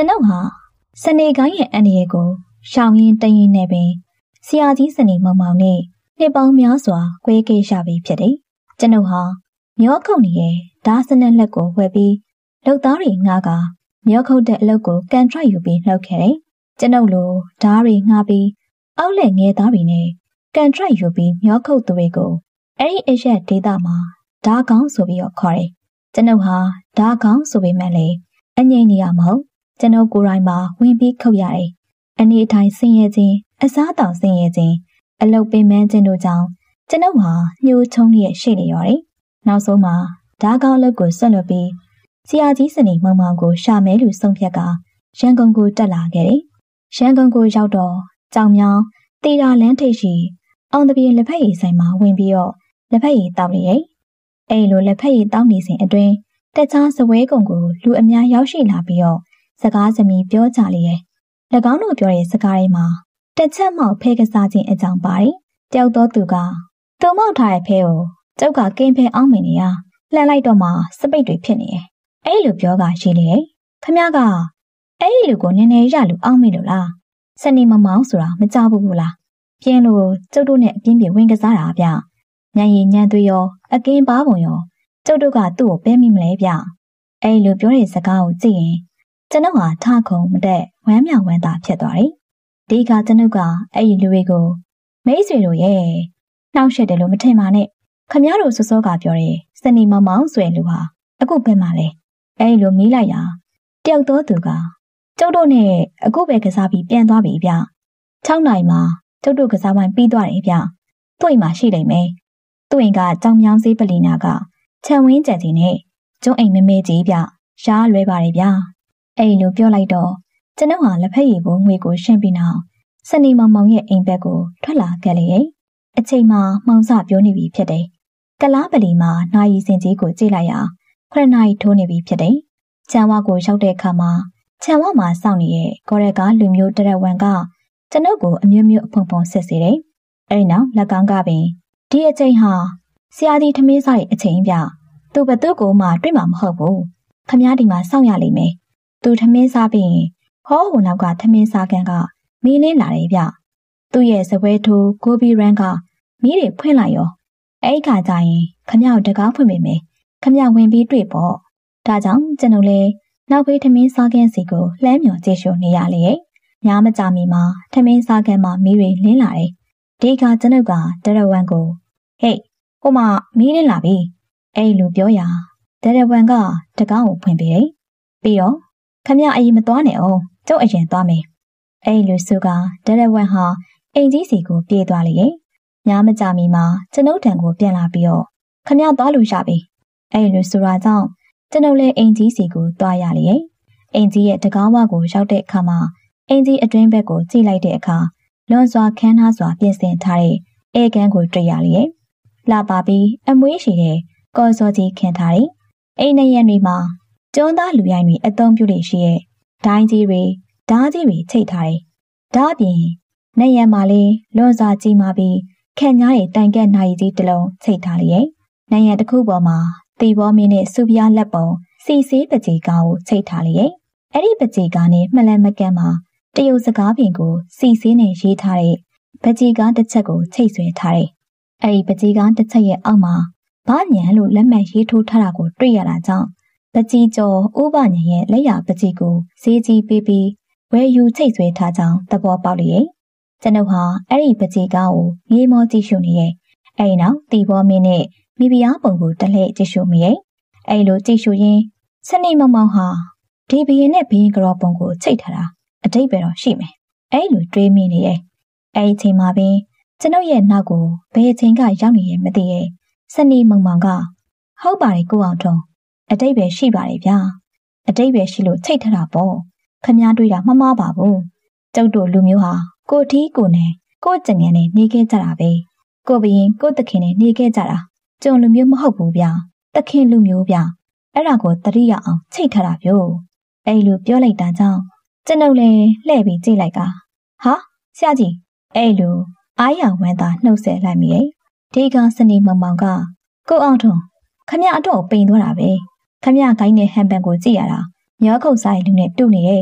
ကျွန်ုပ်ဟာစနေကိုင်းရဲ့အန္တရာယ်ကိုရှောင်ရင်တရင်နဲ့ပင်ဆရာကြီးစနေမောင်မောင်နဲ့နှစ်ပေါင်းများစွာကွဲကေးရှာပြီးဖြစ်တယ်။ကျွန်ုပ်ဟာမျောခုတ်နေရဲ့ဓာစနက်လက်ကိုဝှက်ပြီးလုပ်သားတွေငှားကမျောခုတ်တဲ့အလုပ်ကိုကန်ထရိုက်ယူပြီးလုပ်ခဲ့တယ်။ကျွန်ုပ်လိုဓာတွေငှားပြီးအောက်လက်ငယ်သားတွေနဲ့ကန်ထရိုက်ယူပြီးမျောခုတ်သူတွေကိုအဲ့ဒီအရက်ဒေတာမှာဓာကောင်းဆိုပြီးတော့ခေါ်တယ်။ကျွန်ုပ်ဟာဓာကောင်းဆိုပေမဲ့လည်းအငြိမ့်နေရမဟုတ်ကျွန်ုပ်ကိုယ်တိုင်မှာဝင်ပြီးခုတ်ရတယ်။အနေအထိုင်ဆင်းရဲခြင်းအစားတောင်ဆင်းရဲခြင်းအလုတ်ပင်ပန်းခြင်းတို့ကြောင့်ကျွန်ုပ်ဟာညှိုးချုံရဲ့ရှိနေရတယ်။နောက်ဆုံးမှာဓာကောင်းလုပ်ကိုဆွတ်လွတ်ပြီးဆရာကြီးစနေမောင်မောင်ကိုရှာမဲလူဆုံးဖြတ်ကရန်ကုန်ကိုတက်လာခဲ့တယ်။ရန်ကုန်ကိုရောက်တော့ကြောင်မြောင်းတီတာလန်းထိပ်ရှိအောင်တပြေလက်ဖက်ရည်ဆိုင်မှာဝင်ပြီးတော့လက်ဖက်ရည်တောက်နေတယ်။အဲ့လိုလက်ဖက်ရည်တောက်နေစဉ်အတွင်းတခြားစပွဲကုံကိုလူအများရောက်ရှိလာပြီးတော့စကားသမီးပြောကြလေရဲ့။၎င်းတို့ပြောတဲ့စကားတွေမှာတစ်ချက်မှဖဲကစားခြင်းအကြောင်းပါတယ်။တယောက်သောသူကသူမောက်ထားတဲ့ဖဲကိုကျုပ်ကကင်းဖဲအောင်မနေရလှန်လိုက်တော့မှစပိတ်တွေဖြစ်နေတယ်။အဲ့လိုပြောကရှိလေတယ်။ခမကအဲ့ဒီလူကိုနည်းနည်းရလူအောင်မေလို့လား။စနေမမောင်းဆိုတာမကြဘူးလား။ပြင်းလို့ကျုပ်တို့နဲ့အပြင်းပြဝင်ကစားတာဗျ။ညံရည်ညံသွေးရောအကင်းပါပုံရောကျုပ်တို့ကသူ့ကိုပဲမိမလဲဗျ။အဲ့လိုပြောတဲ့စကားကိုကြည့်ရင်ကျွန်ုပ်ဟာထခုံမတက်ဝမ်းမြောက်ဝမ်းသာဖြစ်သွားတယ်။ဒီကကျွန်ုပ်ကအဲ့ဒီလူတွေကိုမိတ်ဆွေတို့ရဲ့နှောက်ရှက်တယ်လို့မထင်ပါနဲ့ခမည်းတော်စောစောကပြောတဲ့စနေမောင်မောင်ဆိုတဲ့လူဟာအခုပဲမှလဲအဲ့ဒီလိုမီးလိုက်တာတယောက်သောသူကကျုပ်တို့နဲ့အခုပဲကစားပြီးပြန်သွားပြီဗျ6နိုင်မှာကျုပ်တို့ကစားပိုင်းပြီးသွားတယ်ဗျသူ့အိမ်မှာရှိနေမယ်သူ့အိမ်ကကြောင်မြောင်းစေးပလီနာကခြံဝင်းကြံစီနဲ့ကျုံအိမ်မမဲကြီးဗျရှားလွဲပါတယ်ဗျအဲ့လိုပြောလိုက်တော့ကျွန်ုပ်ဟာလက်ဖက်ရည်ကိုငွေကိုရှင်းပြီးနောက်စနေမောင်မောင်ရဲ့အိမ်ဘက်ကိုထွက်လာခဲ့လေအချိန်မှာမှောင်စပြောနေပြီဖြစ်တယ်ကလားပလီမှာနာရီစင်ကြီးကိုကြည့်လိုက်ရ9နာရီထိုးနေပြီဖြစ်တယ်ခြံဝကိုရောက်တဲ့အခါမှာခြံဝမှာစောင့်နေတဲ့ကော်ရကားလူမျိုးတရက်ဝန်ကကျွန်ုပ်ကိုအမျိုးမျိုးအဖုံဖုံဆက်စေတယ်အဲ့နောက်လက်ကောင်းကပင်ဒီအချိန်ဟာဆရာကြီးထမင်းစားရဲ့အချိန်ပြသူဘသူ့ကိုမှတွေ့မှာမဟုတ်ဘူးခမည်းဒီမှာစောင့်ရလိမ့်မယ်သူထမင်းစားပြီးဟောဟိုနောက်ကထမင်းစားကန်ကမီးလင်းလာတယ်ဗျသူ့ရဲ့စပွဲထိုးကိုဘီရန်ကမီးတွေဖွင့်လိုက်ရောအဲ့ခါကျရင်ခမည်းတကားဖွင့်မိမယ်ခမည်းဝင်ပြီးတွေ့ပေါ့ဒါကြောင့်ကျွန်တော်လည်းနောက်ဘေးထမင်းစားကန်စီကိုလှမ်းမြော်ကြည့်ရှုနေရလေရဲ့ညမကြမီမှာထမင်းစားကန်မှာမီးတွေလင်းလာတယ်ဒီကကျွန်ုပ်ကတရဝမ်ကိုဟေးဟိုမှာမီးလင်းလာပြီအဲ့လိုပြောရတရဝမ်ကတကားကိုဖွင့်ပေးတယ်ပြီးတော့ခမအရင်မသွားနဲ့အောင်ကျုပ်အရင်သွားမယ်အဲ့လိုဆိုကဒရဝမ်ဟာအိမ်ကြီးစီကိုပြေးသွားလေရဲ့ညမကြမီမှာကျွန်ုပ်တန်ကိုပြန်လာပြီးတော့ခမသွားလို့ရပြီအဲ့လိုဆိုတာကြောင့်ကျွန်ုပ်လည်းအိမ်ကြီးစီကိုသွားရလေရဲ့အိမ်ကြီးရဲ့တကားဝကိုရောက်တဲ့အခါမှာအိမ်ကြီးအတွင်းဘက်ကိုကြည့်လိုက်တဲ့အခါလွန်စွာခမ်းနားစွာပြင်ဆင်ထားတဲ့ဧကန်ကိုတွေ့ရလေရဲ့လှပါပြီးအမွေးရှိတဲ့ကော်စောကြီးခင်းထားတယ်အိမ်နရံတွေမှာကျွန်းသားလူရိုင်းတွေအသုံးပြုနေရှိရဲ့ဒိုင်းကြီးတွေဓားကြီးတွေချိတ်ထားတယ်။ဒါအပြင်နေရံမှာလေးလွန်စွာကြီးမာပြီးခက်ညားရဲ့တိုင်ကက်နိုင်ကြီးတစ်လုံးချိတ်ထားလေရဲ့။နေရံတစ်ခုပေါ်မှာတီဘောမင်းနဲ့စူပြားလက်ပုံစီစေးပကြေကားကိုချိတ်ထားလေရဲ့။အဲ့ဒီပကြေကားနဲ့မှလန်မကန်းမှာတရုတ်စကားပြင်ကိုစီစေးနဲ့ရေးထားတဲ့ပကြေကားတစ်ချက်ကိုချိတ်ဆွဲထားတယ်။အဲ့ဒီပကြေကားတစ်ချက်ရဲ့အောက်မှာဘာညံလို့လက်မှတ်ရေးထိုးထားတာကိုတွေ့ရတာကြောင့်ပကြီးကျော်ဥပညာရဲ့လက်ရပကြီးကိုဈေးကြီးပေးပြီးဝယ်ယူချိတ်ဆွဲထားကြောင်းသဘောပေါက်လေကျွန်ုပ်ဟာအဲ့ဒီပကြီးကားကိုရေမောကြည့်ရှုနေရဲ့အဲ့နောက်တီဘောမင်းနဲ့မိဖုရားပုံကိုတလှည့်ကြည့်ရှုမိရဲ့အဲ့လိုကြည့်ရှုရင်းစနေမောင်မောင်ဟာဒီဘရင်နဲ့ဘရင်ကတော်ပုံကိုချိတ်ထားတာအတိတ်ပဲတော့ရှိမယ်အဲ့လိုတွေးမိနေရဲ့အဲ့ဒီချိန်မှာပင်ကျွန်ုပ်ရဲ့နောက်ကိုဘယ်အချိန်ကရောက်နေရဲ့မသိရဲ့စနေမောင်မောင်ကဟုတ်ပါတယ်ကိုအောင်ထုံးအတိတ်ပဲရှိပါတယ်ဗျာအတိတ်ပဲရှိလို့ချိတ်ထတာပေါ့ခမည်းတွေ့တာမမှားပါဘူးကျုပ်တို့လူမျိုးဟာကိုထီးကိုနဲ့ကိုကျငယ်နဲ့နေခဲ့ကြတာပဲကိုဘရင်ကိုတခင်နဲ့နေခဲ့ကြတာကျုံလူမျိုးမဟုတ်ဘူးဗျာတခင်လူမျိုးဗျာအဲ့ဒါကိုတတိယအောင်ချိတ်ထတာပြောအဲ့လိုပြောလိုက်တာကြောင့်ကျွန်ုပ်လည်းလှည့်ပြီးကြည့်လိုက်ကဟာဆရာကြီးအဲ့လိုအားရဝမ်းသာနှုတ်ဆက်လိုက်မိရဲ့ဒီကစနေမောင်မောင်ကကိုအောင်ထုံခမည်းအတော့ပိန်သွားတာပဲခမည်းခိုင်းတဲ့ဟန်ပန်ကိုကြည့်ရတာမျောခုတ်ဆိုင်လူနဲ့တူနေတယ်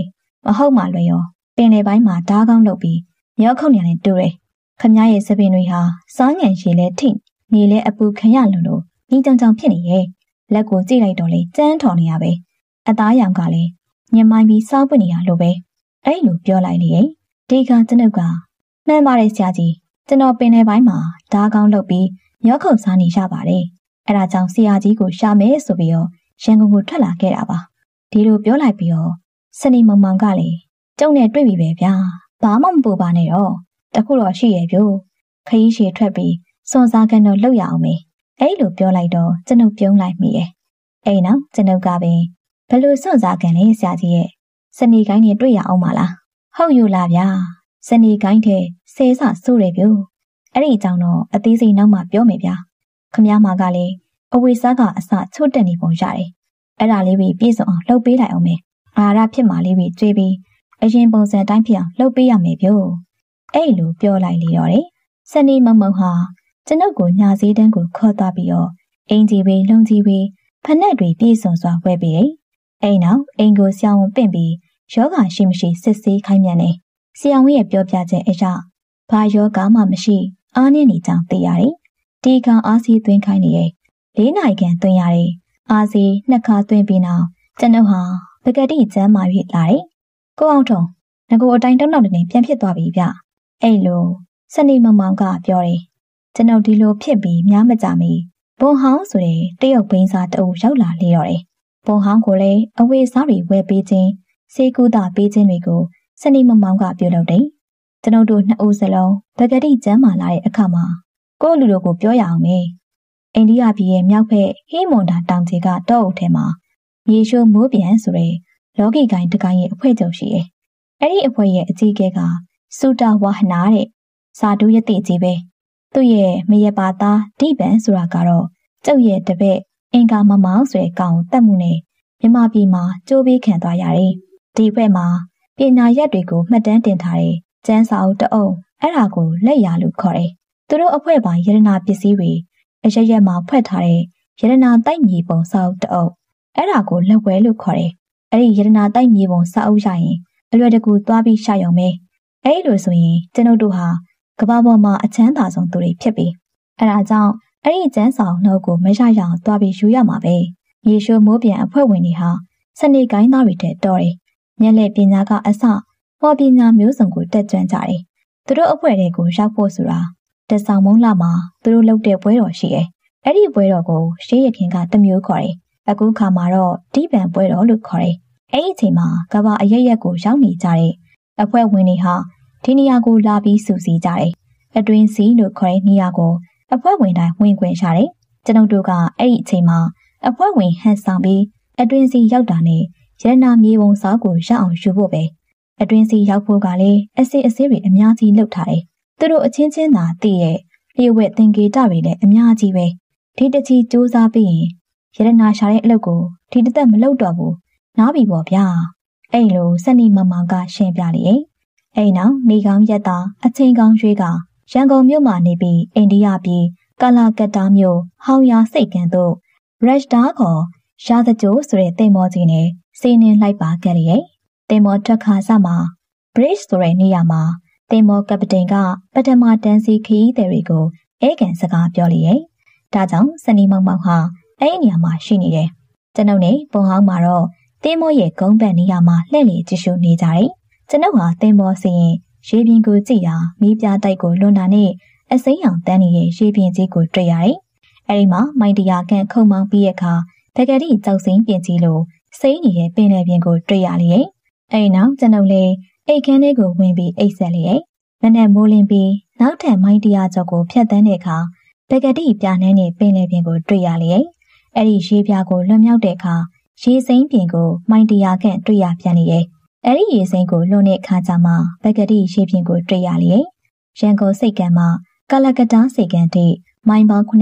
မဟုတ်မှလွယ်ရောပင်လေပိုင်းမှာဓားကောင်းလုပ်ပြီးမျောခုံနေတယ်တူတယ်ခမရဲ့စပင်တွေဟာစားငံရှည်လဲထိနေလဲအပူခံရလို့ညီကြောင်ကြောင်ဖြစ်နေရဲ့လက်ကိုကြည့်လိုက်တော့လေကြမ်းထော်နေရပဲအသားရောင်ကလည်းညမိုင်းပြီးစားပွင့်နေရလို့ပဲအဲ့လိုပြောလိုက်လေဒီကကျွန်ုပ်ကမှန်ပါတယ်ဆရာကြီးကျွန်တော်ပင်လေပိုင်းမှာဓားကောင်းလုပ်ပြီးမျောခုံစားနေရပါတယ်အဲ့ဒါကြောင့်ဆရာကြီးကိုရှာမယ်ဆိုပြီးတော့ရန်ကုန်ကိုထွက်လာခဲ့တာပါဒီလိုပြောလိုက်ပြီးတော့စနီမောင်မောင်ကလည်းကျုံနဲ့တွေ့ပြီပဲဗျာဘာမှမပူပါနဲ့တော့တခုတော့ရှိရဲ့ပြို့ခရီးရှည်ထွက်ပြီးစွန်စားကန်တော့လှုပ်ရအောင်မေအဲ့လိုပြောလိုက်တော့ကျွန်ုပ်ပြုံးလိုက်မိရဲ့အဲ့နောက်ကျွန်ုပ်ကပင်ဘလို့စွန်စားကန်လဲဆရာကြီးရဲ့စနီကိုင်းနဲ့တွေ့ရအောင်မလားဟုတ်ယူလားဗျာစနီကိုင်းတဲ့ဆဲဆဆိုးတယ်ပြို့အဲ့ဒီအကြောင်းတော့အသေးစိတ်နောက်မှပြောမယ်ဗျာခမည်းမကလည်းအဝေစားကအစချို့တက်နေပုံရတယ်အဲ့ဒါလေးပြီးပြည့်စုံအောင်လှုပ်ပေးလိုက်အောင်မေအာရဖြစ်မှလေးပြီးကျွေးပြီးအရင်ပုံစံတိုင်းဖြစ်အောင်လှုပ်ပေးရမယ်ပြို့အဲ့လိုပြောလိုက်လေတော့တယ်စနီမုံမုံဟာကျွန်ုပ်ကိုညာစည်းတန်းကိုခေါ်သွားပြီးတော့အင်ကြီးပြီးလုံကြီးပြီးဖက်နဲ့တွေပြည့်စုံစွာဝဲပြီးတယ်အဲ့နောက်အင်ကိုဆောင်းပင့်ပြီးယောဂရှိမရှိစစ်ဆေးခိုင်းမြန်တယ်ဆရာဝန်ရဲ့ပြောပြချက်အရဘာယောဂမှမရှိအားနည်းနေကြောင်းသိရတယ်ဒီကောင်အားစီးသွင်းခိုင်းနေရဲ့၄နိုင်ကန်သွင်းရတယ်အားစီး2ခါသွင်းပြီးနောက်ကျွန်ုပ်ဟာပကတိကျမ်းမာ၍လာတယ်ကိုအောင်ထုံငကိုအတိုင်းတောင်းတောင်းတင်ပြန်ဖြစ်သွားပြီဗျအဲ့လိုစနေမောင်မောင်ကပြောတယ်ကျွန်ုပ်ဒီလိုဖြစ်ပြီးများမကြမီဘုံဟောင်းဆိုတဲ့တရုတ်ဘိန်းစားတအုပ်ရောက်လာလေတော့တယ်ဘုံဟောင်းကိုလည်းအဝေးစားတွေဝယ်ပေးခြင်းစေကူတာပေးခြင်းတွေကိုစနေမောင်မောင်ကပြုလုပ်တယ်ကျွန်ုပ်တို့နှစ်ဦးစလုံးပကတိကျမ်းမာလာတဲ့အခါမှာကိုယ့်လူတို့ကိုပြောရအောင်မေအိန္ဒိယပြည်ရဲ့မြောက်ဘက်ဟေးမွန်တာတောင်ကြီးကတောအုပ်ထဲမှာရေရှိုးမိုးပြန်ဆိုတဲ့လောကီကိုင်းတကိုင်းရဲ့အဖွဲ့ချုပ်ရှိတယ်အဲ့ဒီအဖွဲ့ရဲ့အကြီးအကဲကစူတာဝါဟနာတဲ့စာတူးရတိကြီးပဲသူ့ရဲ့မရပါသားဒီပန်ဆိုတာကတော့ကျုပ်ရဲ့တပည့်အင်္ဂါမမောင်ဆိုတဲ့ကောင်တက်မှုနဲ့မြမပြည်မှာကြိုးပေးခံသွားရတယ်ဒီဘက်မှာပညာရက်တွေကိုမှတ်တမ်းတင်ထားတဲ့ကျန်းစာအုပ်တအုပ်အဲ့ဒါကိုလက်ရလို့ခေါ်တယ်သူတို့အဖွဲ့ပိုင်းယရနာပစ္စည်းတွေအရရက်မှာဖွက်ထားတဲ့ယရနာတိုက်မြေပုံစာအုပ်တအုပ်အဲ့ဒါကိုလက်ဝဲလို့ခေါ်တယ်အဲ့ဒီယရနာတိုက်မြေပုံစာအုပ်ရရင်အလွယ်တကူသွားပြီးရှာရုံပဲအဲ့လိုဆိုရင်ကျွန်ုပ်တို့ဟာကမ္ဘာပေါ်မှာအချမ်းသာဆုံးသူတွေဖြစ်ပြီအဲ့ဒါကြောင့်အဲ့ဒီကျန်းဆောင်နှုတ်ကိုမရရအောင်သွားပြီးယူရမှာပဲရေရှိုးမိုးပြန်အဖွဲ့ဝင်တွေဟာစနေကိုင်းသားတွေတဲ့တော်တယ်မျက်လက်ပညာကအစဟောပညာမျိုးစုံကိုတက်ကြွကြတယ်သူတို့အဖွဲ့တွေကိုရောက်ဖို့ဆိုတာတဆောင်မုံလာမှာသူတို့လုပ်တဲ့ပွဲတော်ရှိတယ်အဲ့ဒီပွဲတော်ကိုရှေးရခင်ကတမျိုးခေါ်တယ်အခုခါမှာတော့ဒီပန်ပွဲတော်လို့ခေါ်တယ်အဲ့ဒီအချိန်မှာကဘာအရက်ရက်ကိုရောက်နေကြတဲ့အဖွဲ့ဝင်တွေဟာဒီနေရာကိုလာပြီးစုစည်းကြတယ်အတွင်းစီလို့ခေါ်တဲ့နေရာကိုအဖွဲ့ဝင်တိုင်းဝင်ခွင့်ရတယ်ကျွန်ုပ်တို့ကအဲ့ဒီအချိန်မှာအဖွဲ့ဝင်ဟန်ဆောင်ပြီးအတွင်းစီရောက်တာနဲ့ရတနာမြေပုံစာကိုရအောင်ယူဖို့ပဲအတွင်းစီရောက်ဖို့ကလည်းအစစ်အဆေးတွေအများကြီးလုပ်ထားတယ်သူတို့အချင်းချင်းသာသိရဲ့လျှို့ဝှက်သင်္ကေတတွေလည်းအများကြီးပဲဒီတချီစူးစမ်းပြီးရင်ရတနာရှာတဲ့အလုပ်ကိုဒီတသက်မလုပ်တော့ဘူးနားပြီပေါ့ဗျာအဲ့လိုစနေမမောင်ကရှင်းပြလေအဲ့နောက်နေကောင်းရက်တာအချိန်ကောင်းရွှေးကရန်ကုန်မြို့မှာနေပြီးအိန္ဒိယပြည်ကာလာကတ္တာမြို့ဟောင်ယာစိတ်ကန်တို့ရက်ဒါခေါ်ရာဇကြိုးဆိုတဲ့တင်မောကြီးနဲ့စီးနှင်းလိုက်ပါခဲ့လေတင်မောထွက်ခါစမှာ bridge ဆိုတဲ့နေရာမှာတင်မောကပတိန်ကပထမတန်းစီခီးသည်တွေကိုအဲကန်စကားပြောလေဒါကြောင့်စနေမောင်မောင်ဟာအဲ့ဒီနေရာမှာရှိနေတယ်ကျွန်ုပ်နဲ့ပုံဟောင်းမှာတော့တင်မောရဲ့ကုန်းပန်နေရာမှာလှည့်လည်ကြည့်ရှုနေကြတယ်ကျွန်ုပ်ဟာတင်မောစီရင်ရေပြင်ကိုကြည့်တာမီးပြတိုက်ကိုလွန်တာနဲ့အစိမ်းရောင်တန်းနေတဲ့ရေပြင်ကြီးကိုတွေ့ရတယ်အဲ့ဒီမှာမိုင်တရာခန့်ခုံမောင်းပြီးတဲ့အခါတကယ်ကြီးကြောက်စိမ့်ပြင်ကြီးလိုစိမ့်နေတဲ့ပင်လယ်ပြင်ကိုတွေ့ရလေအဲ့နောက်ကျွန်ုပ်လည်းအိတ်ခမ်းလေးကိုဝင်ပြီးအိတ်ဆက်လေမနဲ့မိုးလင်းပြီးနောက်ထပ်မိုင်တရာကျော်ကိုဖြတ်တန်းတဲ့အခါတကယ်ကြီးပြာနှင်းတဲ့ပင်လယ်ပြင်ကိုတွေ့ရလေအဲ့ဒီရေပြာကိုလွန်မြောက်တဲ့အခါရေစိမ့်ပြင်ကိုမိုင်တရာခန့်တွေ့ရပြန်လေအဲ့ဒီရေစိမ့်ကိုလွန်တဲ့အခါကျမှပကတိရေပြင်ကိုတွေ့ရလေရန်ကုန်စိတ်ကံမှာကာလကတားစိတ်ကံတိမိုင်ပေါင်း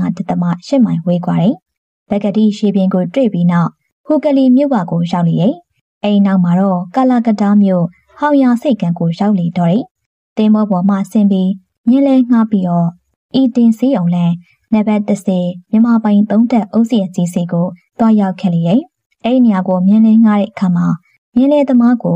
85.8မိုင်ဝေးกว่าတယ်ပကတိရေပြင်ကိုတွေ့ပြီးနောက်ဟူကလီမြို့ဘကိုရောက်လေအဲ့နောက်မှာတော့ကာလကတားမြို့ဟောင်ယာစိတ်ကံကိုရောက်လေတော့တယ်တင်မောပေါ်မှာဆင်းပြီးမြင်းလဲငှားပြီးတော့ဤတင်စီအောင်လန်းနံပါတ်30မြန်မာပိုင်3တက်အုပ်စီကြီးစီကိုတွားရောက်ခဲ့လေအဲ့ဒီနေရာကိုမြင်းလဲငှားတဲ့အခါမှာမြင်းလဲသမားကို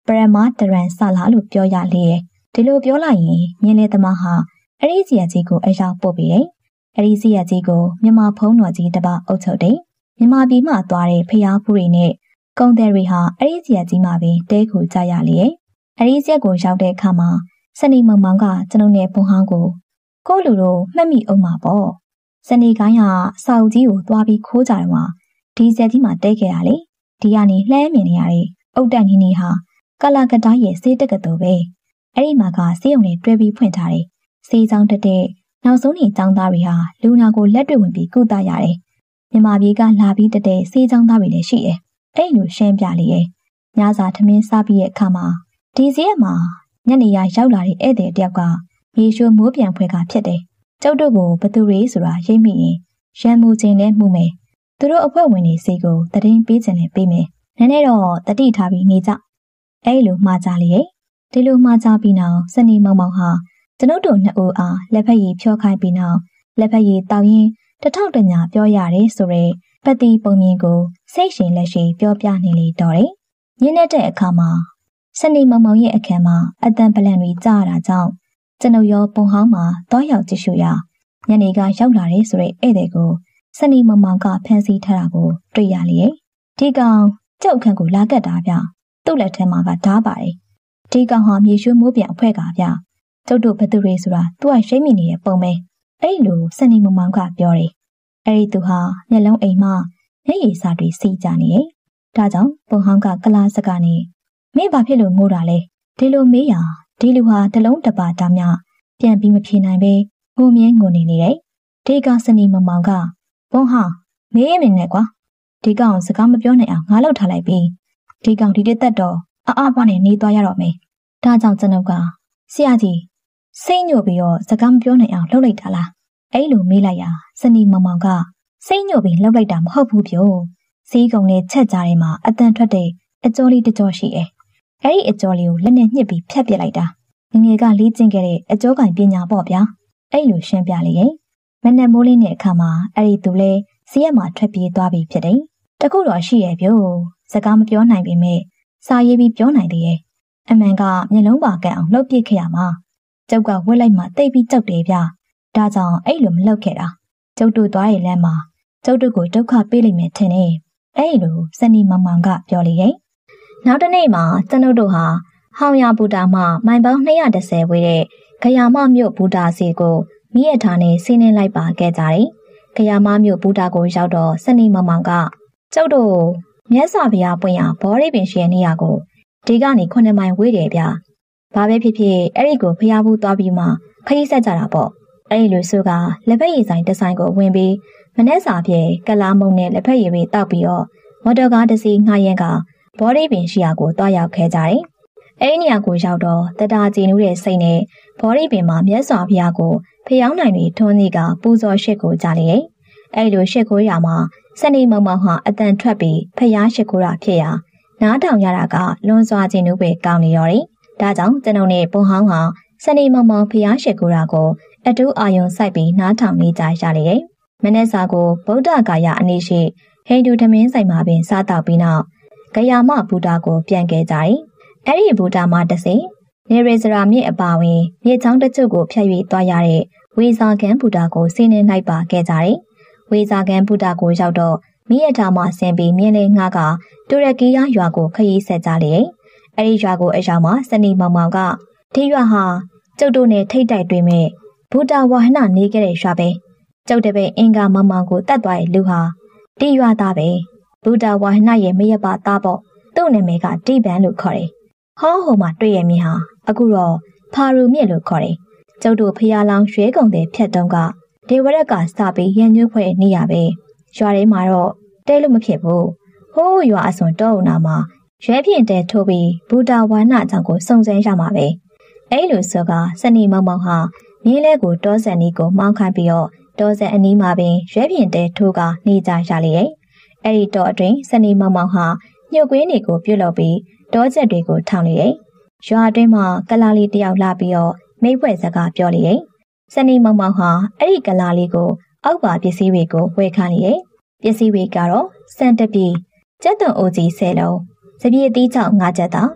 ပရမတရန်ဆလာလို့ပြောရလေရဲ့ဒီလိုပြောလိုက်ရင်မြင်းလေသမားဟာအဲ့ဒီစီရကြီးကိုအရောက်ပို့ပြီးတယ်အဲ့ဒီစီရကြီးကိုမြန်မာဖုံးတော်ကြီးတပါအုပ်ချုပ်တယ်မြန်မာပြည်မှသွားတဲ့ဖျားဖူးတွေနဲ့ကုန်းတယ်တွေဟာအဲ့ဒီစီရကြီးမှာပဲတဲခုကြရလေရဲ့အဲ့ဒီစီကိုရောက်တဲ့အခါမှာစနေမောင်မောင်ကကျွန်ုပ်နဲ့ဘုံဟောင်းကိုလူတို့မှတ်မိအောင်မှာပေါ့စနေကိုင်းကစာအုပ်ကြီးကိုသွားပြီးခိုးကြတယ်မှာဒီဇက်ကြီးမှာတဲခဲ့တာလေဒီကနေလှမ်းမြင်နေရတဲ့အုတ်တက်နီနီဟာကလာကတားရဲ့စေးတက်ကတော်ပဲအဲ့ဒီမှာကစေးုံနဲ့တွဲပြီးဖွင့်ထားတယ်စေးချောင်းတက်တဲ့နောက်ဆုံးနေចောင်းသားတွေဟာလူနာကိုလက်တွေ့ဝင်ပြီးကုသရတယ်မြန်မာပြည်ကလာပြီးတက်တဲ့စေးချောင်းသားတွေလည်းရှိတယ်အဲ့လိုရှင်းပြလေရဲ့ညစာထမင်းစားပြီးရဲ့အခါမှာဒီစေးရမှာညနေရရောက်လာတဲ့ဧည့်သည်တယောက်ကရေရှိုးမိုးပြန်ဖွဲကဖြစ်တယ်ကျုပ်တို့ကိုဘသူရေးဆိုတာရိပ်မိရင်ရံမှုချင်းနဲ့မှုမယ်သူတို့အဖွဲ့ဝင်တွေစီကိုတရင်ပေးခြင်းနဲ့ပေးမယ်နည်းနည်းတော့တတိထားပြီးနေကြအဲ့လိုမှားကြလေရဲ့ဒီလိုမှားကြပြီးနောက်စနေမောင်မောင်ဟာကျွန်ုပ်တို့နှစ်ဦးအားလက်ဖက်ရည်ဖြောခိုင်းပြီးနောက်လက်ဖက်ရည်တောက်ရင်တထောက်တညာပြောရတယ်ဆိုရဲပတ်တီပုံမြင်ကိုစိတ်ရှင်လက်ရှိပြောပြနေလေတော့တယ်ညနေတဲ့အခါမှာစနေမောင်မောင်ရဲ့အခန်းမှာအတန်ပလန်တွေကြားရတာကြောင့်ကျွန်ုပ်ရောပုံဟောင်းမှာတောရောက်ကြည့်ရှုရညနေကရောက်လာတယ်ဆိုရဲဧည့်သည်ကိုစနေမောင်မောင်ကဖမ်းဆီးထားတာကိုတွေ့ရလေဒီကောင်ကြောက်ခန့်ကိုလာကတ်တာဗျသူ့လက်ထဲမှာကဓားပါတယ်ဒီကောင်ဟာမြေရွှေမိုးပြန်အဖွဲကဗျကျုပ်တို့ဘသူတွေဆိုတာသူကရှိမိနေတဲ့ပုံပဲအဲ့လိုစနေမောင်မောင်ကပြောတယ်အဲ့ဒီသူဟာမျက်လုံးအိမ်မှမျက်ရည်စာတွေစီးကြနေတယ်ဒါကြောင့်ပုံဟောင်းကကလားစကနေမင်းဘာဖြစ်လို့ငိုတာလဲဒီလိုမေးရဒီလူဟာတလုံးတပါတာမြပြန်ပြီးမဖြေနိုင်ပဲငိုမြဲငိုနေတယ်ဒီကစနေမောင်မောင်ကဘုံဟာမေးရမင်းနဲ့ကွာဒီကောင်စကားမပြောနိုင်အောင်ငါလောက်ထားလိုက်ပြီဒီကောင်ဒီတက်တော့အပွားနဲ့နေသွားရတော့မယ်ဒါကြောင့်ကျွန်ုပ်ကဆရာကြီးစိတ်ညို့ပြီးတော့စကားမပြောနိုင်အောင်လှုပ်လိုက်တာလားအဲ့လိုမေးလိုက်ရစနေမောင်မောင်ကစိတ်ညို့ပြီးလှုပ်လိုက်တာမဟုတ်ဘူးပြောစီးကုံနဲ့ချက်ကြားထဲမှာအတန်ထွက်တဲ့အကြောလေးတကြောရှိတယ်အဲ့ဒီအကြောလေးကိုလက်နဲ့ညှစ်ပြီးဖြတ်ပစ်လိုက်တာငငယ်ကလေ့ကျင့်ခဲ့တဲ့အကြောကင်ပညာပေါ့ဗျာအဲ့လိုရှင်းပြလိုက်ရင်မနဲ့မိုးလေးနဲ့အခါမှာအဲ့ဒီသူလဲစီးရမှာထွက်ပြေးသွားပြီဖြစ်တယ်တခုတော့ရှိရဲ့ပြို့စကားမပြောနိုင်ပေမဲ့စာရေးပြီးပြောနိုင်သေးရဲ့အမှန်ကမျက်လုံးပါကန့်အောင်လှုပ်ပစ်ခဲ့ရမှာကျုပ်ကဝက်လိုက်မှတိတ်ပြီးကြောက်တယ်ဗျဒါကြောင့်အဲ့လိုမလှုပ်ခဲ့တာကျုပ်တို့သွားရလမ်းမှာကျုပ်တို့ကိုဒုက္ခပေးလိမ့်မယ်ထင်တယ်အဲ့လိုစနီမောင်မောင်ကပြောလေရဲ့နောက်တစ်နေ့မှာကျွန်ုပ်တို့ဟာဟောင်ရဘူတာမှမိုင်ပေါင်း210ဝေးတဲ့ဂယာမမြို့ဘူတာစီကိုမိရထားနဲ့စီးနှင်းလိုက်ပါခဲ့ကြတယ်ဂယာမမြို့ဘူတာကိုရောက်တော့စနီမောင်မောင်ကကျုပ်တို့မြတ်စွာဘုရားပွင့်ရဘောရိပင်ရှိတဲ့နေရာကိုဒီကနေ9မိုင်ဝေးတယ်ဗျ။ဘာပဲဖြစ်ဖြစ်အဲ့ဒီကိုဖျားဘူးသွားပြီးမှခရီးဆက်ကြတာပေါ့။အဲ့ဒီလိုဆိုကလက်ဖက်ရည်ဆိုင်တစ်ဆိုင်ကိုဝင်ပြီးမနေ့စာပြေကလာမုံနဲ့လက်ဖက်ရည်တွေတောက်ပြီးတော့မော်တော်ကားတစ်စီးငှားရမ်းကဘောရိပင်ရှိရာကိုတွားရောက်ခဲ့ကြတယ်။အဲ့ဒီနေရာကိုရောက်တော့တတာကြည်နူးတဲ့စိတ်နဲ့ဘောရိပင်မှာမြတ်စွာဘုရားကိုဖျောင်းနိုင်တွေထွန်းစီကပူဇော်ရှစ်ကိုကြားလေရဲ့။အဲ့လိုရှစ်ကိုရမှာစနေမောင်မောင်ဟာအတန်ထွက်ပြီးဖျားရှစ်ကိုရဖြစ်ရာနားထောင်ရတာကလွန်စွာခြင်းနုပဲကောင်းနေရောတယ်။ဒါကြောင့်ကျွန်ုပ်နဲ့ဘုံဟောင်းဟာစနေမောင်မောင်ဖျားရှစ်ကိုရကိုအတူအာယုံစိုက်ပြီးနားထောင်နေကြရလေတယ်။မနေ့စာကိုဗုဒ္ဓဂါယအနည်းရှိဟိန္ဒူထမင်းဆိုင်မှာပင်စားတောက်ပြီးနောက်ဂယာမဘူတာကိုပြန်ခဲ့ကြတယ်။အဲ့ဒီဘူတာမှာတစ်စိနေရေစရာမြစ်အပါဝင်မြစ်ချောင်းတချို့ကိုဖြတ်၍သွားရတဲ့ဝေဇာကန်ဘူတာကိုစီးနှင်းလိုက်ပါခဲ့ကြတယ်။ဝေဇာကန်ဘူတာကိုရောက်တော့မိရထားမှဆင်ပြီးမြင်းလေးငှားကတူရကီယာရွာကိုခရီးဆက်ကြလေ။အဲဒီရွာကိုအရောက်မှာစနီမောင်မောင်ကဒီရွာဟာကျုပ်တို့နဲ့ထိတ်တိုက်တွေ့မဲ့ဘူတာဝါဟနာနေခဲ့တဲ့ရွာပဲ။ကျုပ်တပည့်အင်္ဂါမောင်မောင်ကိုတတ်သွားတဲ့လူဟာဒီရွာသားပဲ။ဘူတာဝါဟနာရဲ့မရပါသားပေါ့။သူ့နာမည်ကတိပန်လို့ခေါ်တယ်။ဟောဟိုမှာတွေ့ရမြင်ဟာအခုတော့ဖာရူမြစ်လို့ခေါ်တယ်။ကျုပ်တို့ဖျားလောင်ရွှဲကုန်တဲ့ဖြတ်တုံးကဒေဝရက်ကစပြီးရန်ညွှဖွဲနေရပဲ။ရွာထဲမှာတော့တဲလို့မဖြစ်ဘူးဟိုးရွာအစွန်တောအုံနာမှာရွဲဖြင့်တဲထိုးပြီးဘူတာဝါနာကြောင့်ကိုစုံစမ်းရမှာပဲအဲ့လိုဆိုကစနေမောင်မောင်ဟာမြင်းလဲကိုတောဆက်နီးကိုမောင်းခိုင်းပြီးတော့တောဆက်အနီးမှာပင်ရွဲဖြင့်တဲထိုးကနေကြရလေရဲ့အဲ့ဒီတောအတွင်းစနေမောင်မောင်ဟာညှို့ကွင်းတွေကိုပြုတ်လုပ်ပြီးတောချက်တွေကိုထောင်နေရဲ့ရွာအတွင်းမှာကလာလေးတယောက်လာပြီးတော့မိတ်ဖွဲ့စကားပြောလေရဲ့စနေမောင်မောင်ဟာအဲ့ဒီကလာလေးကိုအောက်ပါပစ္စည်းတွေကိုဝယ်ခန်းလေရဲ့ပစ္စည်းတွေကတော့စံတပြေကျက်သွန်အိုကြီး10လုံးစပြည့်အသီးချောင်း5ချက်သာထ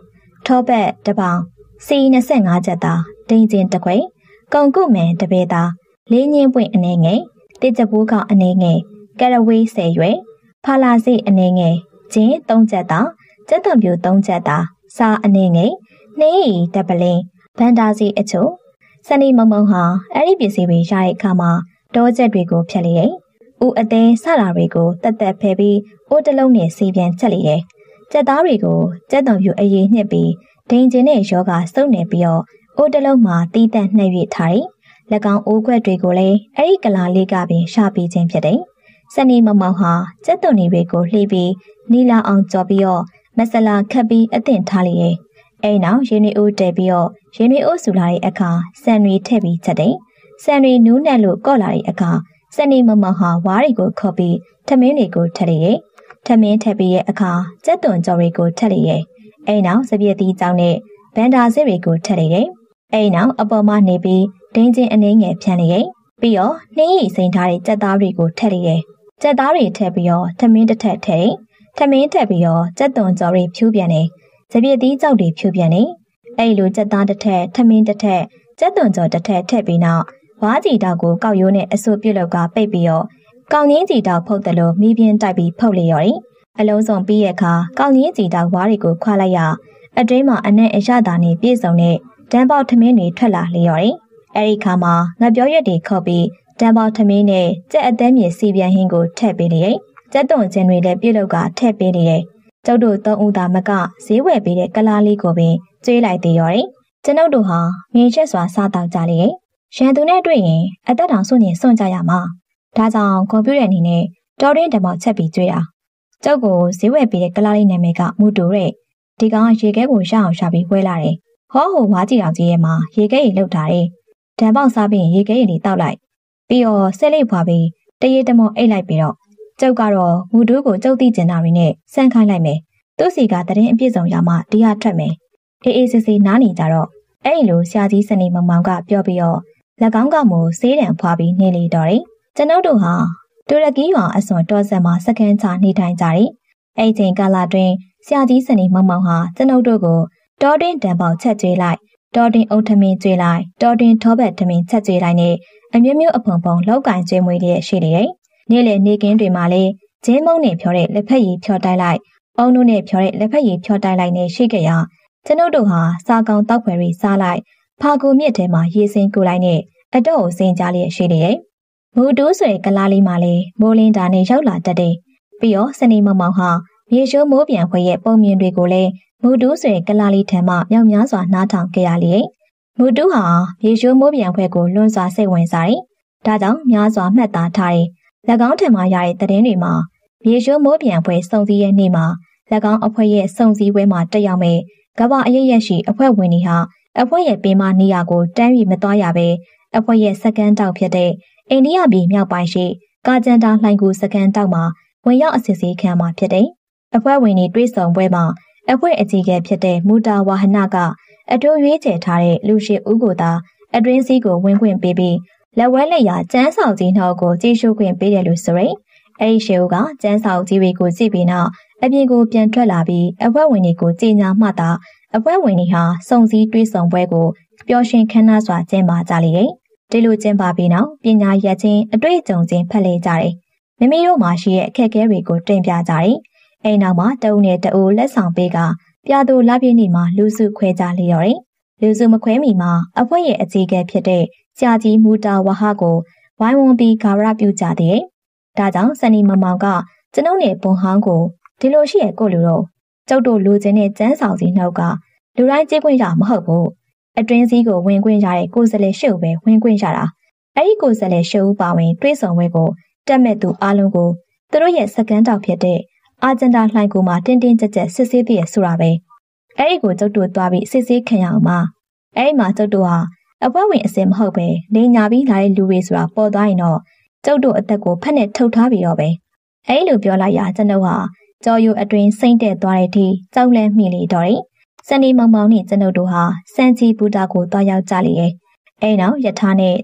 ထောပတ်တပောင်စီ25ကျပ်သားဒိန်ကျင်တစ်ခွေကုံကုမင်တပေသားလေးညင်းပွင့်အနေငယ်တစ်ကြပိုးကောင်အနေငယ်ကရဝေး10ရွယ်ဖာလာစီအနေငယ်ဂျင်း3ကျပ်သားကျက်သွန်ပြူ3ကျပ်သားစာအနေငယ်နှင်းရီတပလင်းဗန်ဒါစီအချို့စနေမုံမုံဟာအဲ့ဒီပစ္စည်းတွေရတဲ့အခါမှာတောချက်တွေကိုဖြတ်လျက်ဦးအသေးစတာတွေကိုတက်တက်ဖယ်ပြီးအိုးတလုံးနဲ့စီပြန်ချက်လျက်ကျက်သားတွေကိုကျက်သွန်ပြူအရေးညှစ်ပြီးဒိန်ကျင်တဲ့ယောဂစုပ်နေပြီးတော့အိုးတလုံးမှာတီးတန့်နှိပ်ရထားတယ်။၎င်းအိုးခွက်တွေကိုလည်းအဲ့ဒီကလာလေးကပင်ရှာပေးခြင်းဖြစ်တယ်။စနေမမောင်ဟာကျက်သွန်တွေကိုလှီးပြီးနီလာအောင်ကြော်ပြီးတော့မဆလာခတ်ပြီးအသင့်ထားလျက်အဲ့နောက်ရင်းနှီးအိုးတဲပြီးတော့ရင်းနှီးအိုးဆူလာတဲ့အခါဆန်တွေထည့်ပြီးချက်တယ်။ဆန်တွေနူးနဲ့လို့ကော့လာတဲ့အခါစနေမမောင်ဟာဝါးတွေကိုခေါ်ပြီးထမင်းတွေကိုထည့်လျက်ထမင်းထည့်ပြီးရဲ့အခါကျက်သွန်ကြော်တွေကိုထည့်လျက်အဲ့နောက်စပြည့်တီးကြောင်းနဲ့ဗန်ဒါစစ်တွေကိုထည့်လျက်အဲ့နောက်အပေါ်မှာနေပြီးဒင်းချင်းအနေငယ်ဖြန်းလျက်ပြီးတော့နှင်းရီစိန်ထားတဲ့ကြက်သားတွေကိုထည့်လျက်ကြက်သားတွေထည့်ပြီးတော့ထမင်းတစ်ထက်ထည့်ထမင်းထည့်ပြီးတော့ကြက်သွန်ကြော်တွေဖြူပြန်နေစပြည့်တီးကြောက်တွေဖြူပြန်နေအဲ့လိုကြက်သားတစ်ထက်ထမင်းတစ်ထက်ကြက်သွန်ကြော်တစ်ထက်ထည့်ပြီးနောက်ဝါးကြည်တောက်ကိုကောက်ရိုးနဲ့အဆုပ်ပြုတ်လောက်ကပိတ်ပြီးတော့ကောင်းငင်းကြည်တောက်ဖုတ်တယ်လို့မိပြင်းတိုက်ပြီးဖုတ်လျော်တယ်အလုံးစုံပြီးရဲ့အခါကောင်းငင်းကြည်တောက်ဝါးတွေကိုခွာလိုက်ရအတွင်းမှာအနဲ့အရသာနဲ့ပြည့်စုံတဲ့တန်းပေါက်ထမင်းတွေထွက်လာလျော်တယ်အဲဒီခါမှာငါပြောရက်တွေခောက်ပြီးတန်းပေါက်ထမင်းနဲ့ကြက်အသက်မြေစီပြန်ဟင်းကိုထည့်ပေးလျက်ကြက်သွန်ချင်းတွေလည်းပြုတ်လောက်ကထည့်ပေးလျက်ကျုပ်တို့သုံးဦးသာမကဈေးဝယ်ပေးတဲ့ကလားလေးကိုပင်ကျွေးလိုက်သေးရော်တယ်ကျွန်ုပ်တို့ဟာငင်းချက်စွာစားတောက်ကြလျက်ရန်သူနဲ့တွေ့ရင်အသက်တောင်စွန့်ရင်စွန့်ကြရမှာဒါကြောင့်ကွန်ပျူတာအနေနဲ့တော်ရင်းတမောက်ချက်ပြီးကျွေးတာကျုပ်ကိုဈေးဝယ်ပေးတဲ့ကလားလေးနာမည်ကမူတိုတဲ့ဒီကောင်ရေခဲကိုရအောင်ရှာပြီးဝဲလာတယ်ဟောဟိုဝါးကြည့်အောင်ကြီးရဲ့မှာရေခဲရီလောက်ထားတယ်ဒံပေါက်စားပြီးရေခဲရီလေးတောက်လိုက်ပြီးတော့ဆဲလေးဖွာပြီးတရေတမောအိတ်လိုက်ပြီးတော့ကျုပ်ကတော့မူတိုးကိုကျုပ်သိကျင်တာတွေနဲ့စမ်းခိုင်းလိုက်မယ်သူ့စီကတရင်အပြည့်စုံရမှဒီဟာထွက်မယ်အေးအေးစစ်စစ်နားနေကြတော့အဲ့လိုဆရာကြီးစနေမောင်မောင်ကပြောပြီးတော့၎င်းကမို့ဆေးတံဖွာပြီးနေလေတော့တယ်ကျွန်ုပ်တို့ဟာတူရကီရွာအစွန်တော်ဆက်မှာစကန်ချနေထိုင်ကြတယ်အဲ့ချိန်ကာလတွင်ဆရာကြီးစနေမောင်မောင်ဟာကျွန်ုပ်တို့ကိုတောတွင်တံပေါက်ချက်ကျွေးလိုက်တောတွင်အုတ်ထမင်းကျွေးလိုက်တောတွင်ထောပတ်ထမင်းချက်ကျွေးလိုက်နဲ့အမျိုးမျိုးအဖုံဖုံလောက်ကင်ကျွေးမွေးလျက်ရှိတယ်နေ့လေနေကင်းတွေမှာလည်းဂျင်းမုံနဲ့ဖြောတဲ့လက်ဖက်ရည်ဖြောတိုက်လိုက်အုံနုနဲ့ဖြောတဲ့လက်ဖက်ရည်ဖြောတိုက်လိုက်နဲ့ရှိကြရကျွန်ုပ်တို့ဟာစားကောင်းတောက်ဖွယ်တွေစားလိုက်ဖာကူမြစ်ထဲမှာရေစင်းကူလိုက်နဲ့အတော့ကိုစင်ကြလျက်ရှိတယ်မူတူးဆိုတဲ့ကလားလေးမှလည်းမိုးလင်းတာနဲ့ရောက်လာတတ်တယ်ပြီးတော့စနေမောင်မောင်ဟာမြေရှိုးမိုးပြန်ခွေရဲ့ပုံမြင်တွေကိုလည်းမူတူးဆိုတဲ့ကလားလေးထံမှမြောက်များစွာနားထောင်ကြရလေမူတူးဟာမြေရှိုးမိုးပြန်ခွေကိုလွန်စွာစိတ်ဝင်စားတယ်ဒါကြောင့်များစွာမှတ်သားထားတယ်၎င်းထံမှရတဲ့သတင်းတွေမှာမြေရှိုးမိုးပြန်ခွေစုံစည်းရဲ့နေ့မှာ၎င်းအဖွဲ့ရဲ့စုံစည်းပွဲမှာတက်ရောက်မဲ့ကမ္ဘာအရေးရရှိအဖွဲ့ဝင်တွေဟာအဖွဲ့ရဲ့ပင်မနေရာကိုတန်းပြီးမသွားရပဲအဖွဲ့ရဲ့စကန်တောက်ဖြစ်တဲ့အိန္ဒိယပြည်မြောက်ပိုင်းရှိကာဂျန်တာလှိုင်ကူစကန်တောက်မှာဝင်ရောက်အစစ်ဆေးခံမှာဖြစ်တယ်အဖွဲ့ဝင်တွေတွေ့ဆုံပွဲမှာအဖွဲ့အကြီးအကဲဖြစ်တဲ့မူတာဝါဟနကအထူးရွေးချယ်ထားတဲ့လူရှိဦးကိုသာအတွင်းစည်းကိုဝင်ခွင့်ပေးပြီးလက်ဝဲလက်ရာကျန်းဆောင်ကြီးနှောက်ကိုကြည့်ရှုခွင့်ပေးတယ်လို့ဆိုရယ်အဲဒီရှေဦးကကျန်းဆောင်ကြီးတွေကိုကြည့်ပြီးနောက်အပြင်ကိုပြန်ထွက်လာပြီးအဖွဲ့ဝင်တွေကိုကြေညာမှသာအဖွဲ့ဝင်တွေဟာစုံစည်းတွေ့ဆုံပွဲကိုပျော်ရွှင်ခမ်းနားစွာကျင်းပကြလေတယ်ဒီလိုကျင်းပပြီးနောက်ပညာရပ်ချင်းအတွေ့အကြုံချင်းဖက်လေကြတယ်မိမိတို့မှာရှိတဲ့အခက်အခဲတွေကိုတင်ပြကြတယ်အိမ်နောက်မှာတအုပ်နဲ့တအုပ်လက်ဆောင်ပေးကပြာသူလပြည့်နေ့မှာလူစုခွဲကြလျော်တယ်လူစုမခွဲမီမှာအဖွဲ့ရဲ့အကြီးအကဲဖြစ်တဲ့ဆရာကြီးမူတာဝါဟကိုဝိုင်းဝန်းပြီးဂါရပြုကြတယ်ဒါကြောင့်စနီမမောင်ကကျွန်ုပ်နဲ့ဘွန်ဟောင်းကိုဒီလိုရှိရဲ့ကိုလူတော့ကျုပ်တို့လူချင်းနဲ့ကျန်းဆောင်စီနှုတ်ကလူတိုင်းကြေးခွင့်ရမဟုတ်ဘူးအတွင်းစည်းကိုဝင်ခွင့်ရတဲ့ကိုယ်စားလှယ်ရှုပ်ပဲဝင်ခွင့်ရတာအဲ့ဒီကိုယ်စားလှယ်ရှုပ်ပါဝင်တွေးဆောင်ဝဲကိုတက်မဲ့သူအားလုံးကိုသူတို့ရဲ့စကန်တောက်ဖြစ်တဲ့အာဂျန်တာလှိုင်ကူမှာတင်းတင်းကြပ်ကြပ်စစ်ဆေးပြည့်ဆိုတာပဲအဲ့ဒီကိုကျုပ်တို့သွားပြီးစစ်ဆေးခံရအောင်ပါအဲ့ဒီမှာကျုပ်တို့ဟာအဖွဲ့ဝင်အစင်မဟုတ်ပဲနေညာပြီးလာတဲ့လူတွေဆိုတာပေါ်သွားရင်တော့ကျုပ်တို့အသက်ကိုဖက်နဲ့ထုတ်ထားပြီးတော့ပဲအဲ့လိုပြောလိုက်ရကျွန်ုပ်ဟာကြော်ယူအတွင်စိမ့်တဲ့သွားတဲ့အထိကြောက်လန့်မိလေတော့တယ်စနေမောင်မောင်နဲ့ကျွန်ုပ်တို့ဟာစန်ချီဘူတာကိုတွားရောက်ကြလေရဲ့အဲ့နောက်ယထာနဲ့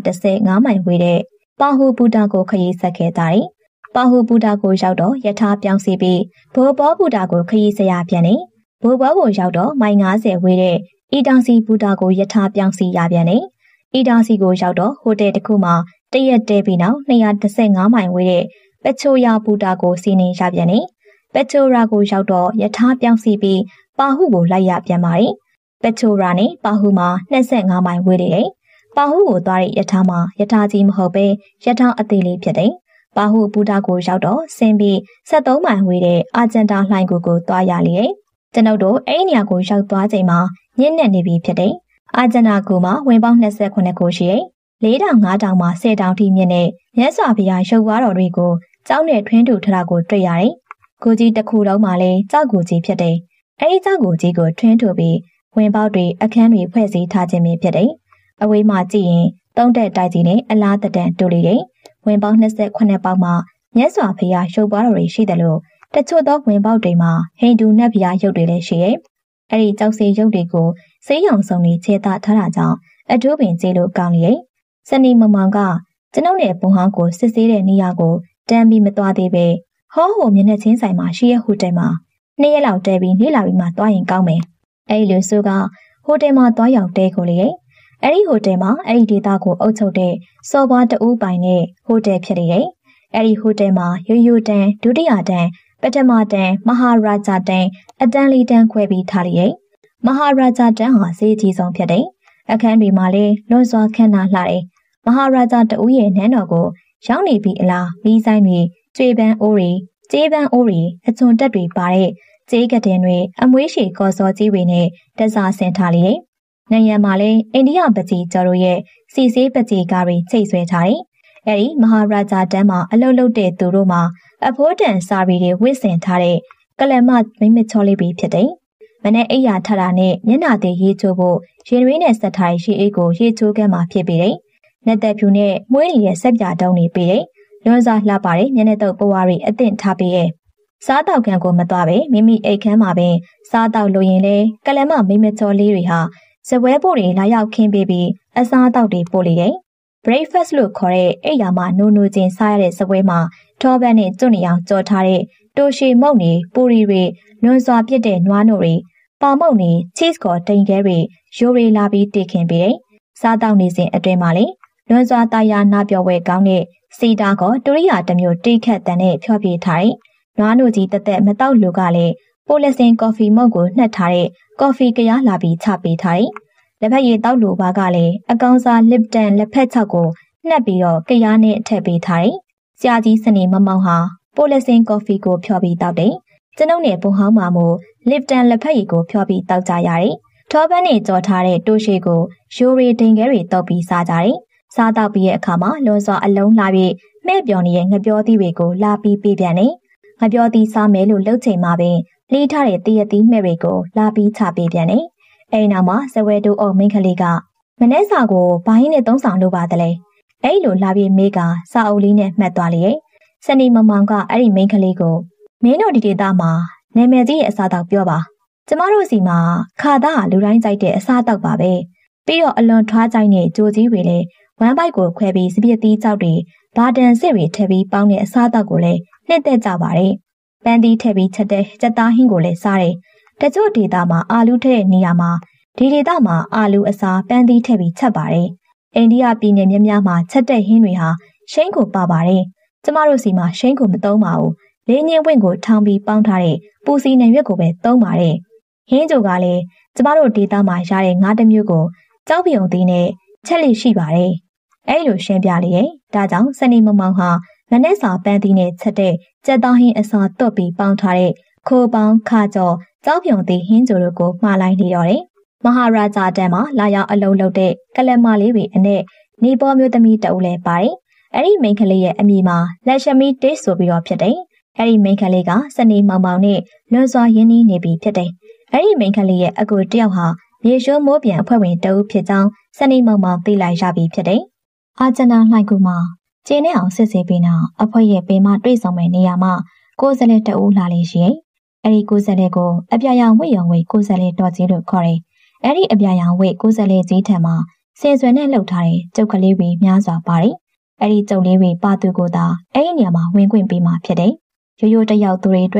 315မိုင်ဝေးတဲ့ပါဟူဘူတာကိုခရီးဆက်ခဲ့ကြတယ်ပါဟူဘူတာကိုရောက်တော့ယထာပြောင်းစီပြီးဘိုးဘောဘူတာကိုခရီးဆက်ရပြန်နေဘိုးဘွားကိုရောက်တော့မိုင်90ဝေးတဲ့အီတောင်စီဘူတာကိုယထာပြောင်းစီရပြန်တယ်။အီတောင်စီကိုရောက်တော့ဟိုတယ်တစ်ခုမှာတရက်တဲပြီးနောက်215မိုင်ဝေးတဲ့ပချိုယာဘူတာကိုစီးနေရပြန်တယ်။ပချိုရာကိုရောက်တော့ယထာပြောင်းစီပြီးပါဟုကိုလိုက်ရပြန်ပါတယ်။ပချိုရာနဲ့ပါဟုမှာ25မိုင်ဝေးနေတယ်။ပါဟုကိုသွားတဲ့ယထာမှာယထာကြီးမဟုတ်ပဲယထာအသေးလေးဖြစ်တယ်။ပါဟုဘူတာကိုရောက်တော့ဆင်းပြီး73မိုင်ဝေးတဲ့အာဂျန်တာလှိုင်ကိုသွားရလေတယ်။ကျွန်ုပ်တို့အဲ့ဒီနေရာကိုရောက်သွားချိန်မှာညစ်နေပြီဖြစ်တယ်။အာဂျန်တာကူမှာဝင်ပေါင်း28ခုရှိတယ်။4တောင်5တောင်မှာ10တောင်ထိမြင့်တဲ့မြတ်စွာဘုရားရုပ်ဝါတော်တွေကိုကျောင်းနဲ့ထွင်းတူထတာကိုတွေ့ရတယ်။ကိုကြီးတစ်ခုလုံးမှာလည်းကြောက်ကိုကြီးဖြစ်တယ်။အဲဒီကြောက်ကိုကြီးကိုထွင်းထူပြီးဝင်ပေါက်တွေအခန်းတွေဖွဲ့စည်းထားခြင်းပဲဖြစ်တယ်။အဝေးမှာကြည့်ရင်တုံးတက်တိုက်ကြီးနဲ့အလားတတန်တူလေတယ်။ဝင်ပေါက်28ပေါက်မှာမြတ်စွာဘုရားရုပ်ဝါတော်တွေရှိတယ်လို့တချို့သောဝင်ပေါက်တွေမှာဟိန္ဒူနတ်ဘုရားရုပ်တွေလည်းရှိတယ်။အဲဒီကြောက်စီရုပ်တွေကိုစေးရောင်စုံတွေခြေသားထားတာကြောင့်အထူးပင်ကျေလို့ကောင်းလေ။စနီမမောင်ကကျွန်ုပ်ရဲ့ဘုံဟောင်းကိုစစ်ဆေးတဲ့နေရာကိုတန်းပြီးမသွားသေးပဲဟောမျက်နှာချင်းဆိုင်မှာရှိရဟိုတယ်မှာ2ရက်လောက်တဲပြီးနေလာပြီးမှသွားရင်ကောင်းမယ်။အဲဒီလူစုကဟိုတယ်မှာသွားရောက်တဲကိုလေ။အဲဒီဟိုတယ်မှာအဲဒီဒေသကိုအုပ်ချုပ်တဲ့စော်ဘွားတဦးပိုင်တဲ့ဟိုတယ်ဖြစ်လေ။အဲဒီဟိုတယ်မှာရိုးတန်းဒုတိယတန်းပထမတန်းမဟာရာဂျာတန်းအတန်းလေးတန်းခွဲပြီးထားလေ။မဟာရာဂျာတန်းဟာဈေးကြီးဆုံးဖြစ်တယ်။အခန်းတွေမှာလည်းလွန်စွာခန့်နာလှတယ်။မဟာရာဂျာတဦးရဲ့နန်းတော်ကိုရောက်နေပြီအလားမီးဆိုင်တွေကျွေးပန်းအိုးတွေကြေးပန်းအိုးတွေအချွန်တက်တွေပါတဲ့ကြေးကတင်တွေအမွေးရှည်ကော်စောကြီးတွေနဲ့တစားဆင်ထားလေ။နိုင်ငံမှာလည်းအိန္ဒိယပကြီးကျော်တို့ရဲ့စီစေးပကြီးကားတွေချိတ်ဆွဲထားတယ်။အဲဒီမဟာရာဂျာတန်းမှာအလုတ်လုတ်တဲ့သူတို့မှာအဖိုးတန်စာရီတွေဝစ်ဆင်ထားတဲ့ကလမမိမချောလေးပဲဖြစ်တယ်။မနေ့အိယာထတာနဲ့မျက်နှာသေးရေးချိုးဖို့ရင်ရင်းနဲ့ဆက်ထားရှိအိတ်ကိုရေးချိုးကမ်းမှာဖြစ်ပြီးတယ်။လက်သက်ဖြူနဲ့မွေးနေတဲ့ဆက်ပြတုံးတွေပြီးတယ်။လွန်စွာလှပတဲ့မျက်နှာတုပ်ပွားတွေအသင့်ထားပြီးရဲ့စားတောက်ခံကိုမသွားပဲမိမိအိတ်ခမ်းမှာပင်စားတောက်လို့ရင်လေကလမမိမချောလေးတွေဟာစပွဲပို့တွေလာရောက်ခင်းပေးပြီးအစားတောက်တွေပို့လေတယ်။ breakfast လို့ခေါ်တဲ့အိယာမှာနိုချင်းစားရတဲ့စပွဲမှာထောပန်းနဲ့ကျွတ်နေအောင်ကြော်ထားတဲ့တိုရှီမုတ်နေပူရီတွေလွန်စွာပြစ်တဲ့နွားနို့တွေပါမုတ်နေ cheese ကိုတိမ်ခဲတွေရိုးရီလာပြီးတည်ခင်းပေးတယ်။စားတောက်နေစဉ်အတွင်းမှာလေလွန်စွာတာယာနာပြော်ဝဲကောင်းတဲ့စီတာကိုတူရိယာတစ်မျိုးတိတ်ခတ်တန်နဲ့ဖျော်ပြထားတဲ့နွားနို့ကြီးတက်မတောက်လူကလည်းပိုလစင်ကော်ဖီမုတ်ကိုနှက်ထားတဲ့ကော်ဖီကရားလာပြီးချပေးထားတဲ့လက်ဖက်ရည်တောက်လူပါကလည်းအကောင်စားလစ်တန်လက်ဖက်ချက်ကိုနှက်ပြီးတော့ကရားနဲ့ထည့်ပေးထားတဲ့ဆရာကြီးစနေမမောင်ဟာပိုလစင်ကော်ဖီကိုဖျော်ပြီးတောက်တယ်ကျွန်ုပ်နဲ့ဘုံဟောင်းမှာမို့လစ်တန်လက်ဖက်ရည်ကိုဖျော်ပြီးတောက်ကြရတယ်ထောပန်းနဲ့ကြော်ထားတဲ့တိုးရှိကိုရိုးရီဒိန်ခဲတွေတောက်ပြီးစားကြတယ်စားတောက်ပြီးရဲ့အခါမှာလွန်စွာအလုံးလာပြီးမဲ့ပြော်နေတဲ့ငပြောသီးတွေကိုလာပြီးပေးပြန်တယ်ငပြောသီးစားမယ်လို့လှုပ်ချိန်မှာပင်လှီးထားတဲ့တရသီးမဲ့တွေကိုလာပြီးချပေးပြန်တယ်အဲ့နောက်မှာဇဝဲတို့အုံမင်းကလေးကမနေ့စာကိုဘိုင်းနဲ့သုံးဆောင်လုပ်ပါတလဲအဲ့လိုလာပြီးမေးကစာအုပ်လေးနဲ့မှတ်သွားလေစနီမမောင်ကအဲ့ဒီမင်းကလေးကိုမင်းတို့ဒီဒေသမှာနာမည်ကြီးရဲ့အစားတောက်ပြောပါကျမတို့စီမှာခါသားလူတိုင်းကြိုက်တဲ့အစားတောက်ပါပဲပြီးတော့အလွန်ထွားကြိုက်တဲ့ကြိုကြီးတွေလည်းဝမ်းပိုက်ကိုခွဲပြီးစပြည့်သီးကြောက်တွေဘာတန်စစ်တွေထည့်ပြီးပေါင်းတဲ့အစားတောက်ကိုလည်းနှစ်သက်ကြပါတယ်ပန်းသီးထည့်ပြီးချက်တဲ့ကြက်သားဟင်းကိုလည်းစားတယ်တချို့ဒေသမှာအာလူထည့်တဲ့နေရာမှာဒီဒေသမှာအာလူအစားပန်းသီးထည့်ပြီးချက်ပါတယ်အိန္ဒိယပြည်နယ်များမှာချက်တဲ့ဟင်းတွေဟာရှိန်းကိုပါပါတယ်ကျမတို့စီမှာရှိန်းကိုမသုံးပါဘူးလေးညင်းဝင့်ကိုထောင်းပြီးပေါင်းထားတဲ့ပူစီနယ်ရွက်ကိုပဲသုံးပါတယ်ဟင်းကြိုကလည်းကျမတို့ဒေသမှာရတဲ့ငါးတစ်မျိုးကိုကြောက်ပြုံသီးနဲ့ချက်လိရှိပါတယ်အဲ့လိုရှင်းပြလေရဲ့ဒါကြောင့်စနေမမောင်ဟာမနေ့စာပန်းသီးနဲ့ချက်တဲ့ကြက်သားဟင်းအစာတွတ်ပြီးပေါင်းထားတဲ့ခိုးပေါင်းခါကြော်ကြောက်ပြုံသီးဟင်းကြိုတို့ကိုမှားလိုက်နေတော့တယ်မဟာရာဂျာတန်မှာလာရောက်အလုံးလုပ်တဲ့ကလမလေးတွေအနဲ့နေပေါ်မျိုးသမီးတအုပ်လဲပါတယ်အဲ့ဒီမိန်းကလေးရဲ့အမည်မှာလက်ရှမီတေးဆိုပြီးတော့ဖြစ်တယ်အဲ့ဒီမိန်းကလေးကစနေမောင်မောင်နဲ့လွန်စွာရင်းနှီးနေပြီဖြစ်တယ်အဲ့ဒီမိန်းကလေးရဲ့အကူတယောက်ဟာရေရှိုးမိုးပြန်အဖွဲ့ဝင်တအုပ်ဖြစ်ကြောင်းစနေမောင်မောင်သိလိုက်ရပြီဖြစ်တယ်အာကျနာလှိုက်ကူမှာကျင်းနဲ့အောင်စစ်ဆေးပြီးနောက်အဖွဲ့ရဲ့ပင်မတွေ့ဆုံမဲ့နေရာမှာကိုယ်စလဲတအုပ်လာလေးရှိရဲ့အဲ့ဒီကိုယ်စလဲကိုအပြာရောင်ဝိယုံဝိကိုယ်စလဲတော်ကြီးလို့ခေါ်တယ်အဲ့ဒီအပြာရောင်ဝိကိုယ်စလဲကြီးထံမှာဆင်ဆွယ်နဲ့လှုပ်ထားတဲ့ကျုပ်ကလေးတွေများစွာပါတယ်အဲ့ဒီကျုပ်လေးတွေပါသူကိုသာအဲ့ဒီနေရာမှာဝင်ခွင့်ပေးမှာဖြစ်တယ်ရိုးရိုးတယောက်သူတွေအတွက်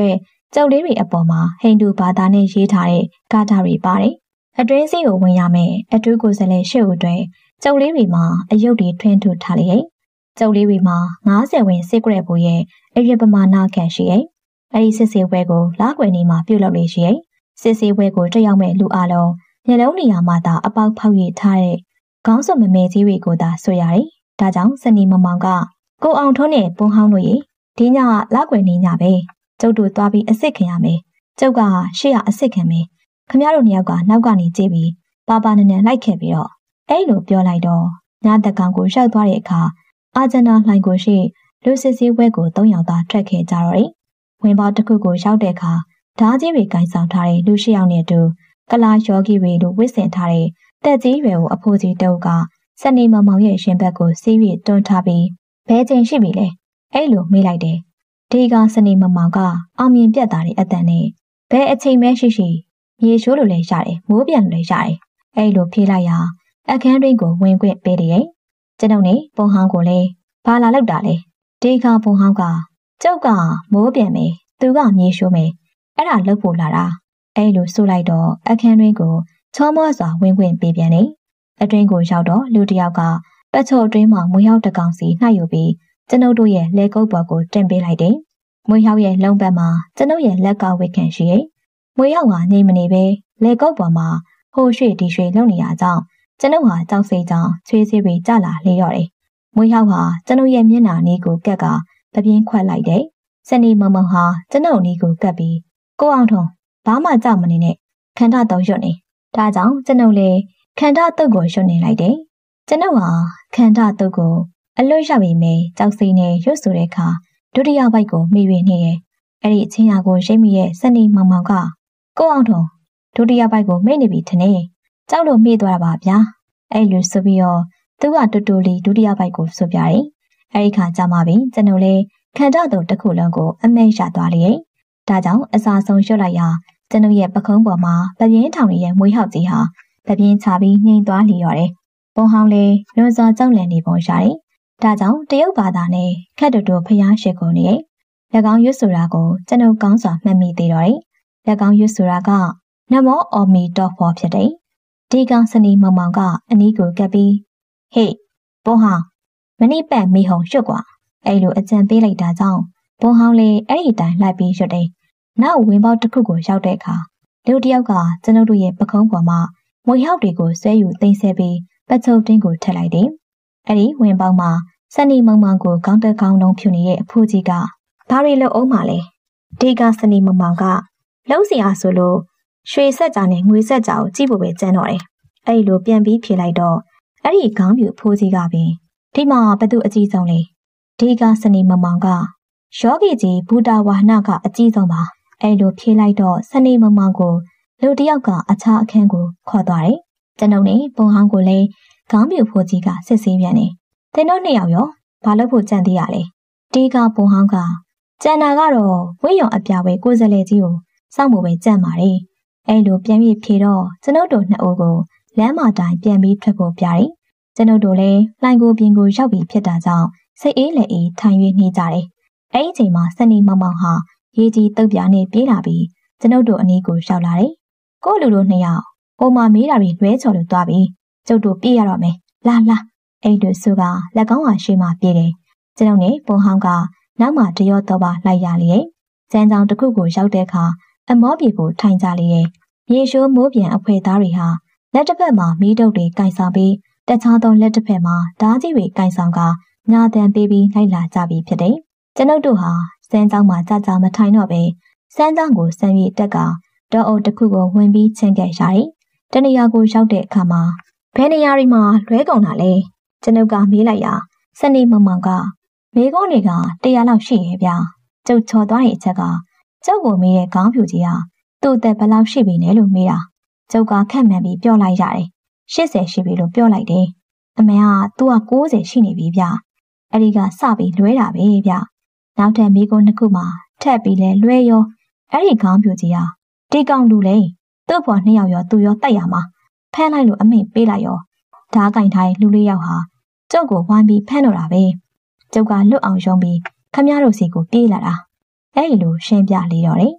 ကျုပ်လေးတွေအပေါ်မှာဟိန္ဒူဘာသာနဲ့ရေးထားတဲ့ဂါထာတွေပါတယ်။အတွင်းစီကိုဝင်ရမယ်အထူးကိုယ်စားလှယ်ရှေ့ဦးတွင်ကျုပ်လေးတွေမှာအယုတ်တွေထွင်းထူထားလေ။ကျုပ်လေးတွေမှာ90ဝင်စစ်ကြဲဖို့ရဲ့အရွယ်ပမာဏခံရှိရဲ့။အဲဒီစစ်စေးပွဲကိုလာကွယ်နေမှာပြုလုပ်လေရှိရဲ့။စစ်စေးပွဲကိုတက်ရောက်မဲ့လူအလုံးမျက်လုံးနေရာမှာသာအပေါက်ဖောက်ရထားတဲ့ခေါင်းစုံမမဲကြီးတွေကိုသာဆွရတယ်။ဒါကြောင့်စနီမမောင်ကကိုအောင်ထွန်းနဲ့ပုံဟောင်းတို့ရေဒီညလာကွယ်နေညပဲကျုပ်တို့သွားပြီးအစ်စ်ခင်ရမယ်ကျုပ်ကရှေ့ရအစ်စ်ခင်မယ်ခမရတို့နှစ်ယောက်ကနောက်ကနေကြည့်ပြီးပါပါနန်နန်လိုက်ခဲ့ပြီးတော့အဲ့လိုပြောလိုက်တော့ညတကောင်ကိုရောက်သွားတဲ့အခါအာဂျန်နာလှိုင်ကိုရှိလူစစ်စည်းဝဲကို3ယောက်သာထွက်ခဲ့ကြတော့တယ်ဝင်ပေါတစ်ခုကိုရောက်တဲ့အခါဓာကြီးတွေကင်ဆောင်ထားတဲ့လူ8ယောက်နဲ့အတူကလာယောဂီတွေလိုဝစ်ဆင်ထားတဲ့တက်ကြီးတွေကိုအဖိုးကြီးတုပ်ကစနေမမောင်ရဲ့ရှင်ဘက်ကိုစီးပြီးတွန်းထားပြီးဘဲချိန်ရှိပြီလေအဲ့လိုမေးလိုက်တယ်ဒီကစနေမမောင်ကအောင်မြင်ပြတ်သားတဲ့အတန်နဲ့ဘဲအချိန်မဲရှိရှိမြေရှိုးလိုလည်းရတယ်မိုးပြန်လိုလည်းရတယ်အဲ့လိုဖြေလိုက်ရာအခန်းတွင်းကိုဝင်ခွင့်ပေးတယ်ကျွန်ုပ်နေပုံဟောင်းကိုလည်းဘာလာလောက်တာလဲဒီကပုံဟောင်းကကျုပ်ကမိုးပြန်မယ်သူကမြေရှိုးမယ်အဲ့ဒါလုပ်ဖို့လာတာအဲ့လိုဆိုလိုက်တော့အခန်းတွင်းကိုချောမောစွာဝင်ခွင့်ပေးပြန်တယ်အတွင်းကိုရောက်တော့လူတစ်ယောက်ကပတ်ချိုအတွင်းမှာမွေးရောက်တကောင်စီနှိုက်ယူပြီးကျွန်ုပ်တို့ရဲ့လက်ကုပ်ပေါ်ကိုတင်ပေးလိုက်တယ်။မွေးရောက်ရဲ့လုံးပတ်မှာကျွန်ုပ်ရဲ့လက်ကဝစ်ခံရှိရဲ့။မွေးရောက်ကနေမနေပဲလက်ကုပ်ပေါ်မှာဟိုရွှေ့ဒီရွှေ့လုံနေရကြောင်းကျွန်ုပ်ဟာကြောက်စိတ်ကြောင့်ချွေးစေးပြီးကြလာလေတော့တယ်။မွေးရောက်ဟာကျွန်ုပ်ရဲ့မျက်နှာနီးကိုကက်ကပပြင်းခွက်လိုက်တယ်။စနေမမဟာကျွန်ုပ်နီးကိုကက်ပြီးကိုအောင်ထုံဘာမှကြောက်မနေနဲ့ခန္ဓာတော့ရွတ်နေ။ဒါကြောင့်ကျွန်ုပ်လည်းခန္ဓာတုတ်ကိုရွတ်နေလိုက်တယ်။ကျွန်ုပ်ဟာခန္ဓာတုတ်ကိုအလွတ်ရပြီမေကြောက်စိနဲ့ရွတ်ဆိုတဲ့အခါဒုတိယဘိုက်ကိုမိ၍နေတယ်။အဲ့ဒီအချင်းရာကိုရိတ်မိရဲ့စနေမောင်မောင်ကကိုအောင်ထုံဒုတိယဘိုက်ကိုမိနေပြီထင်နေ။ကြောက်လို့မိသွားတာပါဗျာ။အဲ့လိုဆိုပြီးတော့သူကတူတူလေးဒုတိယဘိုက်ကိုဆိုပြတယ်။အဲ့ဒီခါကြာမှပြီကျွန်ုပ်လည်းခန္ဓာတုတ်တစ်ခုလုံးကိုအမဲရသွားလေ။ဒါကြောင့်အစာဆုံးရွတ်လိုက်ရာကျွန်ုပ်ရဲ့ပခုံးပေါ်မှာပပြင်းထောင်ရဲ့မွေးဟောက်ကြီးဟာပပြင်းချပြီးငိမ့်သွားလျော်တယ်။ပုံဟောင်းလေးလွန်စွာကြောက်လန့်နေပုံရတယ်။ဒါကြောင့်တရုတ်ဘာသာနဲ့ခက်တူတူဖျားရှိကုန်နေ။လက်ကောင်းရွတ်ဆိုတာကိုကျွန်ုပ်ကောင်းစွာမှတ်မိသေးတော့တယ်။လက်ကောင်းရွတ်ဆိုတာကနမောအော်မီတော့ဖော်ဖြစ်တယ်။ဒီကောင်စနီမောင်မောင်ကအနီးကိုကပ်ပြီးဟေ့ပုံဟောင်းမနိပတ်မိဟုံရွတ်ကွာအဲ့လိုအကြံပေးလိုက်တာကြောင့်ပုံဟောင်းလေးအဲ့ဒီတိုင်းလိုက်ပြီးရွတ်တယ်။နောက်ဝင်ပေါက်တစ်ခုကိုရောက်တဲ့အခါလူတစ်ယောက်ကကျွန်ုပ်တို့ရဲ့ပခုံးပေါ်မှာမွေဟောက်တွေကိုဆွဲယူသိမ်းဆဲပြီးပတ်ချုပ်တင်းကိုထည့်လိုက်တယ်။အဲ့ဒီဝင်ပေါက်မှာစနီမုံမောင်ကိုကောင်းတက်ကောင်းလုံးဖြူနေတဲ့အဖိုးကြီးကဘာတွေလုပ်အောင်မလဲ။ဒီကစနီမုံမောင်ကလုံးစီအားဆိုလို့ရွှေဆက်ကြာနဲ့ငွေဆက်ကြာကိုကြည့်ဖို့ပဲကြမ်းတော့တယ်။အဲ့ဒီလိုပြန်ပြီးဖြေလိုက်တော့အဲ့ဒီခေါင်းပြူအဖိုးကြီးကပင်ဒီမှာဘသူအကြီးဆုံးလဲ။ဒီကစနီမုံမောင်ကယောဂီကြီးဘူတာဝါဟနာကအကြီးဆုံးပါ။အဲ့လိုဖြေလိုက်တော့စနီမုံမောင်ကိုလူတစ်ယောက်ကအခြားအခန်းကိုခေါ်သွားတယ်။ကျွန်ုပ်နဲ့ပုံဟောင်းကိုလည်းခေါင်းပြူဖိုးကြီးကစစ်ဆေးပြန်တယ်။သင်တို့နှစ်ယောက်ရောဘာလို့ဖို့ကြံသေးရလဲ။ဒီကပုံဟောင်းကကျန်တာကတော့ဝိယုံအပြာဝဲကိုယ်စလဲကြီးကိုစောင့်ဖို့ပဲကြံပါတယ်။အဲ့လိုပြန်ပြီးဖြေတော့ကျွန်ုပ်တို့နှစ်ဦးကိုလမ်းမတိုင်းပြန်ပြီးထွက်ဖို့ပြတယ်။ကျွန်ုပ်တို့လည်းလှိုင်ကိုပြင်ကိုရောက်ပြီးဖြစ်တာကြောင့်စိတ်အေးလက်အေးထိုင်၍နေကြတယ်။အဲ့ဒီအချိန်မှာစနီမောင်မောင်ဟာရေကြီးတုပ်ပြားနဲ့ပြေးလာပြီးကျွန်ုပ်တို့အနီးကိုရောက်လာတယ်။ကိုလူတို့နှစ်ယောက်ဟိုမှာမေးတာတွေလွဲချော်လို့သွားပြီးကျုပ်တို့ပြေးရတော့မယ်။လာအဲ့လိုဆိုကလက်ကောင်းဟာရှေ့မှာပြေးတယ်။ကျွန်ုပ်နဲ့ပုံဟောင်းကနောက်မှတရောတော့ပါလိုက်ရလေ။ကျန်းချောင်းတစ်ခုကိုရောက်တဲ့အခါအမောပြေကိုထိုင်ကြလေတယ်။ရေရှိုးမိုးပြန်အဖွဲသားတွေဟာလက်တစ်ဖက်မှာမီးတုပ်တွေကင်ဆောင်ပြီးတခြားသောလက်တစ်ဖက်မှာဓာကြီးတွေကင်ဆောင်ကညာတန်ပေးပြီးလိုက်လာကြပြီဖြစ်တယ်။ကျွန်ုပ်တို့ဟာစမ်းချောင်းမှာကြာကြာမထိုင်တော့ပဲစမ်းချောင်းကိုစမ်းပြီးတက်ကဒေါ်အုပ်တစ်ခုကိုဝင်ပြီးချင်းကဲရတယ်။တနေရာကိုရောက်တဲ့အခါမှာဘယ်နေရာတွေမှာလွဲကုန်တာလဲ။ကျွန်ုပ်ကမေးလိုက်ရာစနေမောင်မောင်ကမေကုန်းတွေက100လောက်ရှိရဲ့ဗျာ။ကျုပ်ချော်သွားတဲ့အချက်ကကျုပ်ကိုမေးတဲ့ခေါင်းဖြူကြီးဟာသူ့သက်ဘယ်လောက်ရှိပြီလဲလို့မေးတာ။ကျုပ်ကခက်မှန်ပြီးပြောလိုက်ရတယ်။80ရှိပြီလို့ပြောလိုက်တယ်။အမေကသူက90ရှိနေပြီဗျာ။အဲ့ဒီကစပြီးလွဲတာပဲဗျာ။နောက်ထပ်မေကုန်းတစ်ခုမှာထပ်ပြီးလဲလွဲရောအဲ့ဒီခေါင်းဖြူကြီးဟာဒီကောင်လူလေသူ့ဖွာ2ယောက်ရောသူရောတိုက်ရမှာဖမ်းလိုက်လို့အမိန့်ပေးလိုက်ရောဓားကင်ထိုင်လူလေးယောက်ဟာကျုပ်ကိုဝိုင်းပြီးဖမ်းတော့တာပဲကျုပ်ကလွတ်အောင်ရုံးပြီးခမရတို့စီကိုပြေးလာတာအဲ့ဒီလိုရှင်းပြလေတော့တယ်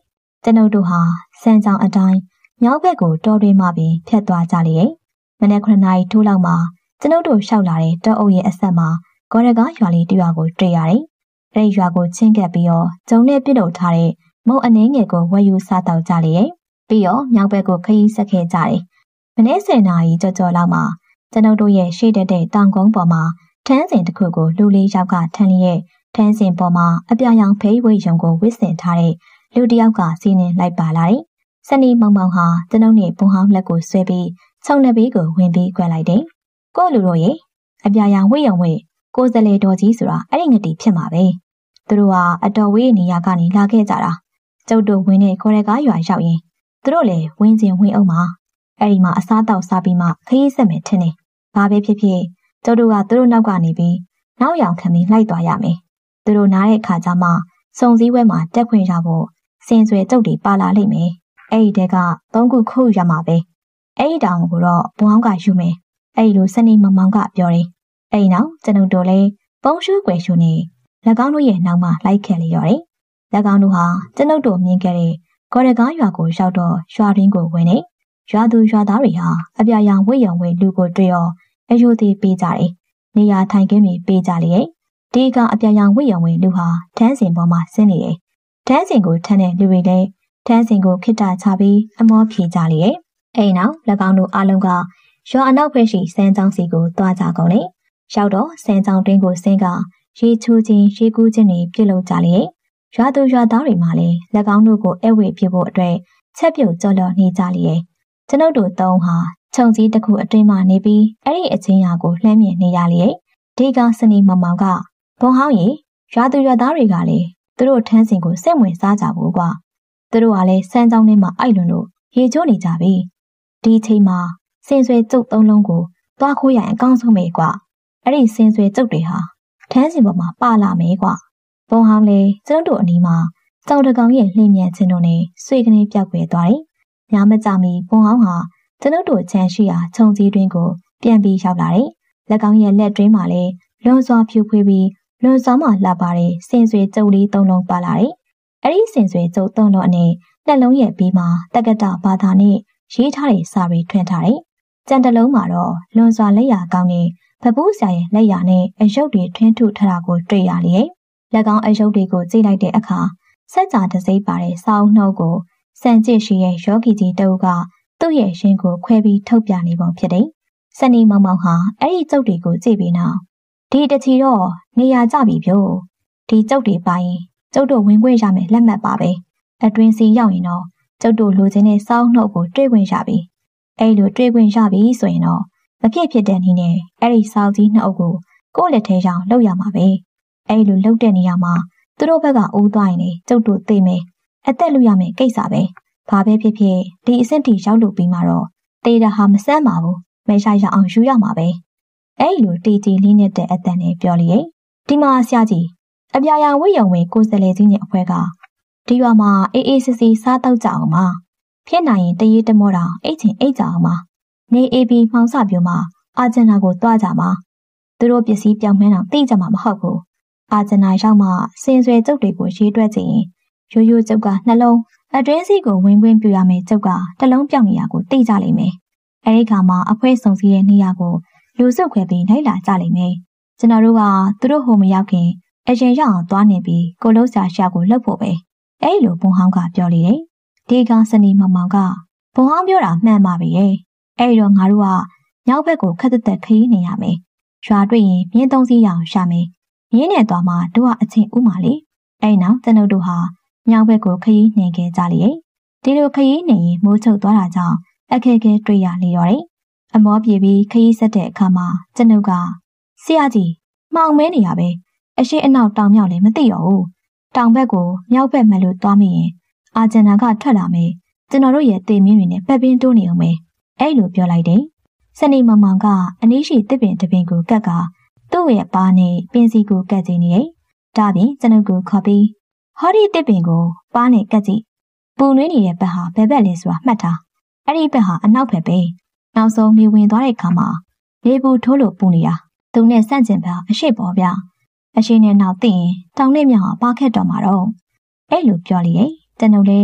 ကျွန်ုပ်တို့ဟာစံကြောင်အတိုင်းမြောက်ဘက်ကိုတော်တွေမှပြီးဖြတ်သွားကြလေ။မနေ့9 နာရီထိုးလောက်မှာကျွန်ုပ်တို့ရှောက်လာတဲ့တောအုပ်ရဲ့အဆက်မှာဂေါ်ရကားရွာလေးတရွာကိုတွေ့ရတယ်။အဲဒီရွာကိုချင်းကပ်ပြီးတော့ဂျုံနဲ့ပြစ်ထုတ်ထားတဲ့မုံအနေငယ်ကိုဝယ်ယူစားတောက်ကြလေ။ပြီးတော့မြောက်ဘက်ကိုခရီးဆက်ခဲ့ကြတယ်။မနေ့10 နာရီကျော်လောက်မှာကျွန်ုပ်တို့ရဲ့ရှေ့တက်တဲ့တောင်ကုန်းပေါ်မှာထန်းစင်တစ်ခုကိုလူလေးယောက်ကထန်းလျက်ထန်းစင်ပေါ်မှာအပြာရောင်ဖေးဝေးရုံကိုဝစ်ဆင်ထားတဲ့လူတစ်ယောက်ကစီးနှင်လိုက်ပါလာတယ်။စနီမောင်မောင်ဟာကျွန်ုပ်နဲ့ဘုံဟောင်းလက်ကိုဆွဲပြီးခြုံနှဘေးကိုဝင်ပြီးကွက်လိုက်တယ်။ကို့လူတို့ရဲ့အပြာရောင်ဝေးရုံဝေးကိုယ်စလေတော်ကြီးဆိုတာအဲ့ဒီငတိဖြစ်မှာပဲ။သူတို့ဟာအတော်ဝေးနေရာကနေလာခဲ့ကြတာ။ကျုပ်တို့ဝင်တဲ့ခေါ်ရကားရွာရောက်ရင်သူတို့လည်းဝင်းစင်ဝင်အောင်မှာအဲ့ဒီမှာအစားတောက်စားပြီးမှခရီးဆက်မယ်ထင်တယ်။ဘာပဲဖြစ်ဖြစ်ကျုပ်တို့ကသူတို့နောက်ကနေပြီးနောက်ရောင်ခံပြီးလိုက်သွားရမယ်။သူတို့နားတဲ့အခါကျမှစုံစည်းဝဲမှာတက်ခွင့်ရဖို့စင်ဆွဲကျုပ်တွေပါလာလိမ့်မယ်။အဲ့ဒီတဲက3 ခုခုရမှာပဲ။အဲ့ဒီတောင်ကိုတော့ဘုံအောင်ကယူမယ်။အဲ့ဒီလိုစနေမောင်မောင်ကပြောတယ်။အဲ့ဒီနောက်ကျွန်ုပ်တို့လည်းပုံရှုွယ်ရှုနေ၎င်းတို့ရဲ့နောက်မှာလိုက်ခဲ့လေရော်တယ်။၎င်းတို့ဟာကျွန်ုပ်တို့မြင်ခဲ့တဲ့ဂေါ်ရကားရွာကိုရောက်တော့ရွာရင်းကိုဝင်နေရွာသူရွာသားတွေဟာအပြာရောင်ဝိရုံဝေလူကိုတွေ့ရောအယိုသေးပေးကြတယ်။နေရာထိုင်ခင်းတွေပေးကြလေ။ဒီကအပြာရောင်ဝိရုံဝေလူဟာထန်းစင်ပေါ်မှာဆင်းနေတယ်။ထန်းစင်ကိုထမ်းတဲ့လူတွေလည်းထန်းစင်ကိုခိတ္တချပြီးအမောဖြေကြလေ။အဲ့နောက်၎င်းတို့အားလုံးကရွာအနောက်ဘက်ရှိစမ်းချောင်းစီကိုသွားကြကုန်လေ။ရောက်တော့စမ်းချောင်းတွင်းကိုဆင်းကရေချိုးခြင်းရေကူးခြင်းတွေပြုလုပ်ကြလေ။ရွာသူရွာသားတွေမှလည်း၎င်းတို့ကိုအဝေဖြစ်ဖို့အတွက်ချက်ပြုတ်ကြော်လော်နေကြလေ။ကျွန်ုပ်တို့သုံးဟာခြုံစည်းတစ်ခုအတွင်းမှာနေပြီးအဲ့ဒီအချင်းရာကိုလှမ်းမြင်နေရလေ။ဒီကစနီမောင်မောင်ကဘုံဟောင်းရီရွာသူရွာသားတွေကလည်းသူတို့ထန်းစင်ကိုစိတ်ဝင်စားကြဘူးကွာ။သူတို့ကလည်းစမ်းကြောင်းထဲမှာအိုက်လွန်လို့ရေချိုးနေကြပြီ။ဒီချိန်မှာစင်ဆွဲကျုပ်3 လုံးကိုသွားခိုးရရင်အကောင်းဆုံးပဲကွာ။အဲ့ဒီစင်ဆွဲကျုပ်တွေဟာထန်းစင်ပေါ်မှာပါလာမယ်ကွာ။ဘုံဟောင်းလေကျွန်တို့အနီးမှာကြောင်တကောင်ရဲ့လှည့်မြန်ခြင်းတို့နဲ့ဆွေကနေပြောက်ွယ်သွားတယ်။ညမကြမီဘုံဟောင်းဟာကျွန်တို့ချမ်းရှိရာခြုံစည်းတွင်းကိုပြန်ပြီးရောက်လာတယ်။လက်ကောင်းရဲ့လက်တွင်းမှာလည်းလွန်စွာဖြူဖွေးပြီးလွန်စွာမှလှပတဲ့စင်ဆွေကျုပ်လေး3 လုံးပါလာတယ်။အဲ့ဒီစင်ဆွေကျုပ်3 လုံးအနေနှလုံးရဲ့ပြီးမှာတက္ကတာဘာသာနဲ့ရေးထားတဲ့စာတွေထွင်ထားတယ်။ကြံတလုံးမှာတော့လွန်စွာလက်ရာကောင်းတဲ့ဖပူးဆရာရဲ့လက်ရာနဲ့အယုတ်တွေထွင်းထုထားတာကိုတွေ့ရလေ။လက်ကောင်းအယုတ်တွေကိုကြည့်လိုက်တဲ့အခါစက်ကြာတစ်စိမ့်ပါတဲ့စာအုပ်နှုတ်ကိုစံကျစ်ရှိရဲ့ယောဂီကြီးတအုပ်ကသူ့ရဲ့ရင်ကိုခွဲပြီးထုတ်ပြနေပုံဖြစ်တယ်။စနီမောင်မောင်ဟာအဲ့ဒီကျုပ်တွေကိုကြည့်ပြီးနောက်ဒီတချီတော့နေရာကြပြီပြို့ဒီကျုပ်တွေပိုင်းကျုပ်တို့ဝင်ခွင့်ရမယ်လက်မှတ်ပါပဲအတွင်းစီရောက်ရင်တော့ကျုပ်တို့လိုချင်တဲ့စောင်းနှုတ်ကိုတွေ့ခွင့်ရပြီအဲ့လိုတွေ့ခွင့်ရပြီဆိုရင်တော့မဖြစ်တဲ့နည်းနဲ့အဲ့ဒီစောင်းကြီး2 အုပ်ကိုကိုယ့်လက်ထဲရောက်လောက်ရမှာပဲအဲ့လိုလောက်တဲ့နေရာမှာသူတို့ဘက်ကအိုးသွားရင်လေကျုပ်တို့သိမယ်အသက်လူရမယ်ကိစ္စပဲဘာပဲဖြစ်ဖြစ်ဒီအဆင့်တီရောက်လို့ပြီးမှတော့တေးတာဟာမဆန်းပါဘူးမရရအောင်ယူရမှာပဲအဲ့လိုတီတီလေးနဲ့တဲ့အတန်နဲ့ပြောလေဒီမှာဆရာကြီးအပြာရောင်ဝိရုံဝေကိုယ်စလဲကြီးနဲ့အဖွဲကဒီရွာမှာအေးအေးစစ်စစ်စားတော့ကြအောင်ပါဖြစ်နိုင်ရင်တရေတမောတာအိတ်ချင်အိတ်ကြအောင်ပါနေအေးပြီးမှောင်စပြိုမှာအာဂျန်နာကိုတွားကြမှာသူတို့ပစ္စည်းပြောင်းမှန်းအောင်သိကြမှာမဟုတ်ဘူးအာဂျန်နာရောက်မှစင်ဆွဲကျုပ်တွေကိုရေးတွက်ကြည့်ရင်ရိုးရိုးကျုပ်ကနှလုံးအတွင်းစီကိုဝင်ခွင့်ပြုရမယ်ကျုပ်ကတစ်လုံးပြောင်းနေရကိုသိကြလိမ့်မယ်အဲဒီခါမှာအဖွဲစုံစည်းရဲ့နေရာကိုလူစုခွဲပြီးလိုက်လာကြလိမ့်မယ်ကျွန်တော်တို့ကသူတို့ဟိုမရောက်ခင်အရင်ရောက်အောင်သွားနေပြီးကိုလုံးစာရှာကိုလှုပ်ဖို့ပဲအဲဒီလိုဘုံဟောင်းကပြောလေတယ်ဒီကောင်စနီမောင်မောင်ကဘုံဟောင်းပြောတာမှန်ပါပဲအဲဒီတော့ငါတို့ကညောက်ဘက်ကိုခက်တက်တက်ခရီးနေရမယ်ရွာတွေ့ရင်မြင်း3 စီးရအောင်ရှာမယ်မြင်းနဲ့သွားမှတို့ကအချင်းဥမာလေအဲဒီနောက်ကျွန်တို့ဟာညောက်ဘက်ကိုခရီးနှင်ခဲ့ကြလေဒီလိုခရီးနှင်ရင်မိုးချုပ်သွားတာကြောင့်အခက်အခဲတွေ့ရလေရောတယ်အမောပြေပြီးခရီးဆက်တဲ့အခါမှာကျွန်ုပ်ကဆရာကြီးမှောင်မဲနေရပဲအရှိအနောက်တောင်မြောက်လည်းမသိရဘူးတောင်ဘက်ကိုမြောက်ဘက်မှလို့သွားမိရင်အာဂျန်နာကထွက်လာမယ်ကျွန်တော်တို့ရဲ့တေမင်းတွေနဲ့ပတ်ပင်းတိုးနေအောင်ပဲအဲ့လိုပြောလိုက်တယ်စနေမောင်မောင်ကအနည်းရှိတစ်ပင်တစ်ပင်ကိုကက်ကသူ့ရဲ့ပါနဲ့ပင်စီကိုကက်ကြည့်နေတယ်ဒါပြင်ကျွန်ုပ်ကိုခေါ်ပြီးဟောဒီတစ်ပင်ကိုပါနဲ့ကက်ကြည့်ပူနွေးနေတဲ့ဘက်ဟာဘယ်ဘက်လဲဆိုတာမှတ်ထားအဲ့ဒီဘက်ဟာအနောက်ဘက်ပဲနောက်ဆုံးမြေဝင်သွားတဲ့အခါမှာလေပူထိုးလို့ပူနေတာသူနဲ့ဆန့်ကျင်ဘက်အရှိပေါ်ပြအရှိနဲ့နောက်သိရင်တောင်နဲ့မြောင်ပါခက်တော်မှာတော့အဲ့လိုပြောလေကျွန်ုပ်လည်း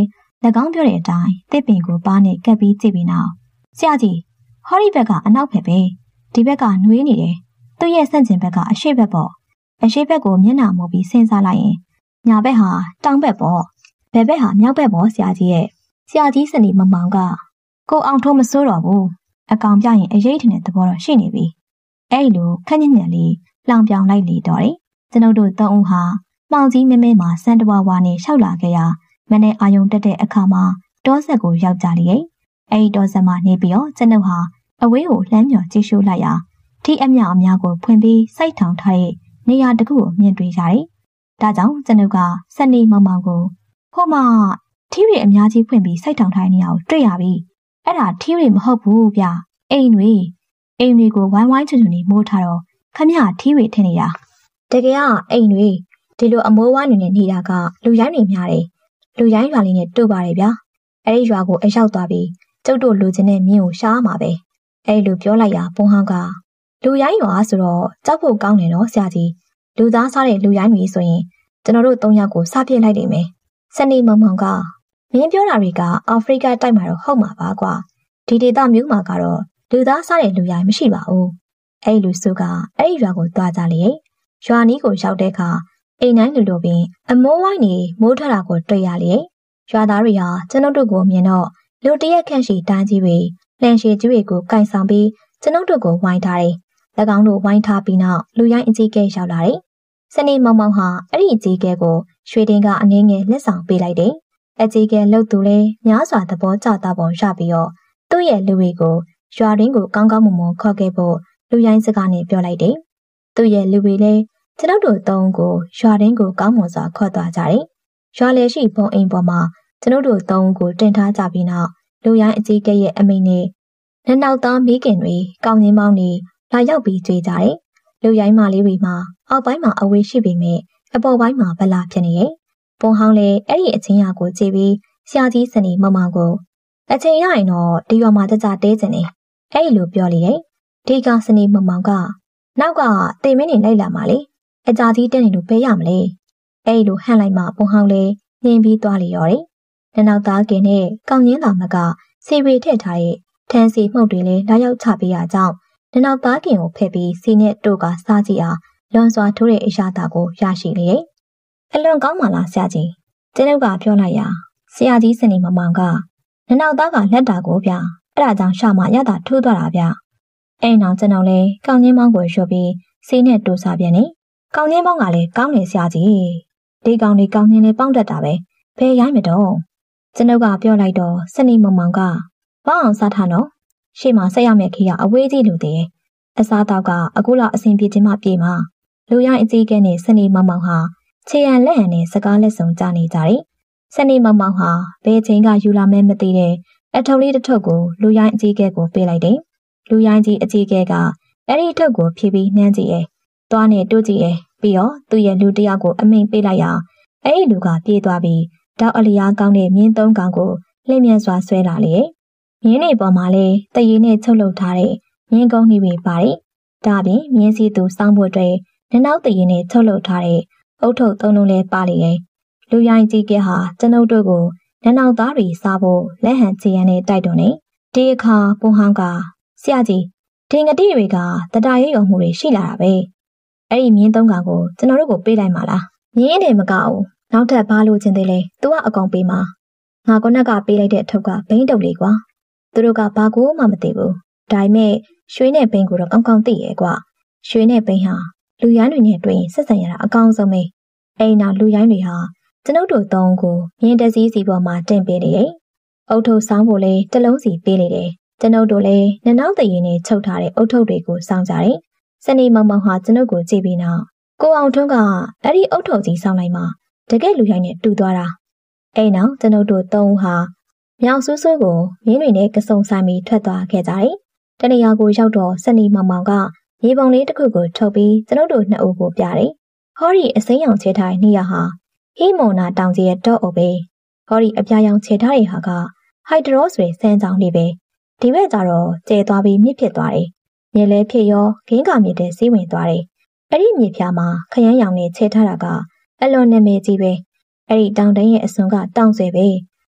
၎င်းပြောတဲ့အတိုင်းတစ်ပင်ကိုပါးနဲ့ကပ်ပြီးကြည့်ပြီးနောက်ဆရာကြီးဟောဒီဘက်ကအနောက်ဘက်ပဲဒီဘက်ကနှွေးနေတယ်သူ့ရဲ့ဆန့်ကျင်ဘက်ကအရှေ့ဘက်ပေါ့အရှေ့ဘက်ကိုမျက်နှာမူပြီးစဉ်းစားလိုက်ရင်ညာဘက်ဟာတောင်ဘက်ပေါ့ဘယ်ဘက်ဟာမြောက်ဘက်ပေါ့ဆရာကြီးရဲ့ဆရာကြီးစနေမမောင်ကကိုအောင်ထိုးမစိုးတော့ဘူးအကောင်ပြရင်အရေးထင်တဲ့သဘောတော့ရှိနေပြီအဲ့လိုခက်ညံ့ညံ့လေးလောင်ပြောင်လိုက်လေတော့တယ်ကျွန်ုပ်တို့သုံးဦးဟာမှောင်ကြီးမဲမဲမှာစံတဝါဝါနဲ့ရှောက်လာခဲ့ရမနေ့အာယုံတက်တဲ့အခါမှာတောဆက်ကိုရောက်ကြလေအဲ့ဒီတောဆက်မှာနေပြီးတော့ကျွန်ုပ်ဟာအဝေးကိုလှမ်းမြော်ကြည့်ရှုလိုက်ရာထီးအမြောက်အများကိုဖွင့်ပြီးစိုက်ထောင်ထားတဲ့နေရာတစ်ခုကိုမြင်တွေ့ရတယ်ဒါကြောင့်ကျွန်ုပ်ကစနေမောင်မောင်ကိုဟိုမှာထီးတွေအများကြီးဖွင့်ပြီးစိုက်ထောင်ထားတဲ့နေရာကိုတွေ့ရပြီအဲ့ဒါထီးတွေမဟုတ်ဘူးဗျအိမ်တွေကိုဝိုင်းဝိုင်းချွတ်ချွတ်နေမိုးထားတော့ခမရထီးတွေထင်နေတာတကယ်ကအိမ်တွေဒီလိုအမိုးဝါးနေနေတာကလူရိုင်းတွေများတယ်လူရိုင်းရွာလေးနဲ့တူပါတယ်ဗျာအဲ့ဒီရွာကိုအရောက်သွားပြီးကျုပ်တို့လူချင်းနဲ့မြင်းကိုရှားမှာပဲအဲ့လိုပြောလိုက်ရာပုံဟောင်းကလူရိုင်းရွာဆိုတော့ကြောက်ဖို့ကောင်းတယ်နော်ဆရာကြီးလူသားစားတဲ့လူရိုင်းတွေဆိုရင်ကျွန်တော်တို့၃ယောက်ကိုစားပြစ်လိုက်နေမယ်စနေမောင်မောင်ကမင်းပြောတာတွေကအာဖရိကတိုက်မှာတော့ဟုတ်မှာပါကွာဒီဒေသမျိုးမှာကတော့လူသားစားတဲ့လူရိုင်းမရှိပါဘူးအဲ့လူစုကအဲ့ဒီရွာကိုသွားကြလေရွာနီးကိုရောက်တဲ့အခါအိမ်တိုင်းလိုပင်အမိုးဝိုင်းနေမိုးထတာကိုတွေ့ရလေရွာသားတွေဟာကျွန်ုပ်တို့ကိုမြင်တော့လူတရက်ခန့်ရှိတန်းကြီးတွေလန်ရှည်ကြီးတွေကိုကင်ဆောင်ပြီးကျွန်ုပ်တို့ကိုဝိုင်းထားတယ်၎င်းတို့ဝိုင်းထားပြီးနောက်လူရိုင်းအကြီးကဲရောက်လာတယ်စနေမောင်မောင်ဟာအဲ့ဒီအကြီးကဲကိုရွှေတင်ကအငင်းငယ်လက်ဆောင်ပေးလိုက်တယ်အကြီးကဲလှုပ်သူလဲများစွာသဘောကျတာပုံရပြီးတော့သူ့ရဲ့လူတွေကိုရွာရင်းကိုကောင်းကောင်းမွန်မွန်ခေါ်ခဲ့ဖို့လူရိုင်းစကားနဲ့ပြောလိုက်တယ်သူ့ရဲ့လူတွေလည်းကျွန်ုပ်တို့သုံးကိုရွာရင်းကိုကောင်းမွန်စွာခေါ်သွားကြတယ်ရွာလေရှိဘုံအိမ်ပေါ်မှာကျွန်ုပ်တို့သုံးကိုတင်ထားကြပြီးနောက်လူရိုင်းအကြီးကဲရဲ့အမိန့်နဲ့လက်နောက်သားမိခင်တွေကောင်းရင်းပေါင်းတွေလာရောက်ပြီးကြွေးကြတယ်လူရိုင်းမလေးတွေမှာအောက်ပိုင်းမှာအဝေးရှိပေမဲ့အပေါ်ပိုင်းမှာဗလာဖြစ်နေရဲ့ပုံဟောင်းလည်းအဲ့ဒီအချင်းရကိုကြည့်ပြီးဆရာကြီးစနေမောင်မောင်ကိုအချိန်ရရင်တော့ဒီရွာမှာတကြတဲကျင်နေအဲ့လိုပြောလေရဲ့ဒီကစနေမောင်မောင်ကနောက်ကတင်မင်းနေလိုက်လာမှလေအကြာကြီးတက်နေလို့ပေးရမလဲအဲ့လိုဟန့်လိုက်မှပုံဟောင်းလည်းညင်ပြီးသွားလေရောတယ်လက်နောက်သားကင်နဲ့ကောင်းရင်းသာမကစီဝေထည့်ထားတဲ့ထန်းစီမှုတ်တွေလည်းလာရောက်ချပေးရကြောင်းလက်နောက်သားကင်ကိုဖက်ပြီးစီနဲ့တို့ကစားကြည့်အောင်လွန်စွာထိုးတဲ့အရာတာကိုရရှိလေရဲ့အလွန်ကောင်းပါလားဆရာကြီးကျွန်ုပ်ကပြောလိုက်ရာဆရာကြီးစနေမောင်မောင်ကလက်နောက်သားကလက်တာကိုဗျအဲ့ဒါကြောင့်ရှာမရတာထိုးသွားတာဗျအဲ့နောက်ကျွန်တော်လည်းကောင်းချင်းမောင်းကိုရွှတ်ပြီးစီနဲ့တို့စားပြန်နေကောင်းချင်းမောင်းကလည်းကောင်းနေဆရာကြီးဒီကောင်လေးကောင်းချင်းလေးပေါင်းတတ်တာပဲဘယ်ရိုင်းမတော့ကျွန်ုပ်ကပြောလိုက်တော့စနေမောင်မောင်ကဘာအောင်စားထားနော်ရှေ့မှာဆက်ရမယ့်ခေတ်ကအဝေးကြီးလူသေးအစားတော့ကအခုလောက်အဆင်ပြေခြင်းမပြေမှာလူရိုင်းအကြီးကဲနဲ့စနေမောင်မောင်ဟာခြေရန်လက်ဟန်နဲ့စကားလက်ဆောင်ကြနေကြတယ်စနေမောင်မောင်ဟာဘယ်ချိန်ကယူလာမဲမသိတဲ့အထုပ်လေးတစ်ထုပ်ကိုလူရိုင်းအကြီးကဲကိုပေးလိုက်တယ်လူရိုင်းကြီးအကြီးကဲကအဲ့ဒီထုပ်ကိုဖြည်းပြီးနှမ်းကြည့်ရဲ့သွားနဲ့တို့ကြည့်ရဲ့ပြီးတော့သူ့ရဲ့လူတစ်ယောက်ကိုအမိန်ပေးလိုက်ရအောင်အဲ့ဒီလူကပြေးသွားပြီးတောက်အလျားကောင်းတဲ့မြင်းသုံးကောင်ကိုလှည့်မြန်စွာဆွဲလာလေမြင်းနေပေါ်မှာလဲတရေနဲ့ချုပ်လုပ်ထားတဲ့မြင်းကုန်းနှီးတွေပါတယ်ဒါပြင်မြင်းစီသူစောင်းဖို့အတွက်နောက်တရေနဲ့ချုပ်လုပ်ထားတဲ့အုတ်ထုပ်သုံးလုံးလဲပါလေရဲ့လူရိုင်းကြီးကဟာကျွန်ုပ်တို့ကိုနောက်သားတွေစားဖို့လက်ဟန်ချေရန်နဲ့တိုက်တွန်းနေဒီအခါပုံဟောင်းကဆရာကြီးဒင်္ဂတိတွေကတတရွံ့မှုတွေရှိလာတာပဲအဲ့ဒီမြင်းသုံးကောင်ကိုကျွန်တော်တို့ကိုပေးလိုက်မှာလားမြင်းတယ်မကအောင်နောက်ထပ်ဘာလို့ချင်းသေးလဲသူကအကောင်ပေးမှာငါကနက်ကပေးလိုက်တဲ့အထုပ်ကဘိန်းတုပ်လေးကွာသူတို့ကဘာကိုမှမသိဘူးဒါပေမဲ့ရွှေနဲ့ဘိန်းကိုတော့ကောင်းကောင်းသိရဲ့ကွာရွှေနဲ့ဘိန်းဟာလူရိုင်းတွေနဲ့တွေ့ရင်ဆက်ဆံရတာအကောင်းဆုံးပဲအဲ့နောက်လူရိုင်းတွေဟာကျွန်ုပ်တို့သုံးကိုမြင်းတစည်းစီပေါ်မှာတင်ပေးနေရဲ့အုတ်ထုပ်ဆောင်းဖို့လဲတစ်လုံးစီပေးနေတယ်ကျွန်ုပ်တို့လည်းနောက်တရင်နဲ့ချုပ်ထားတဲ့အုတ်ထုပ်တွေကိုစောင်းကြတယ်စနေမောင်မောင်ဟာကျွန်ုပ်ကိုကြည့်ပြီးနောက်ကိုအောင်ထွန်းကအဲ့ဒီအုတ်ထုပ်ကြီးစောင်းလိုက်မှတကယ်လူရိုင်းနဲ့တူသွားတာအဲ့နောက်ကျွန်ုပ်တို့သုံးဟာမြောင်ဆူးဆူးကိုမြင်းတွေနဲ့ကစုံဆိုင်ပြီးထွက်သွားခဲ့ကြတယ်တနေရာကိုရောက်တော့စနေမောင်မောင်ကရေပုံလေးတစ်ခုကိုထုတ်ပြီးကျွန်ုပ်တို့နှစ်ဦးကိုပြတယ်ဟောဒီအစိမ်းရောင်ချဲထားတဲ့နေရာဟာဟီမွန်နာတောင်ကြီးရဲ့တော့အုပ်ပဲဟောဒီအပြာရောင်ချဲထားတဲ့ဟာကဟိုက်ဒရောဆွေစမ်းကြောင်လေးပဲဒီဘက်ကျတော့ကျဲသွားပြီးမြစ်ဖြစ်သွားတယ်မြေလဲဖြစ်ရောဂင်းကမြစ်တဲ့စီးဝင်သွားတယ်အဲ့ဒီမြေဖြာမှာခရမ်းရောင်နဲ့ချဲထားတာကအလွန်နာမည်ကြီးပဲအဲ့ဒီတောင်တန်းရဲ့အစွန်ကတောင်ဆွဲပဲ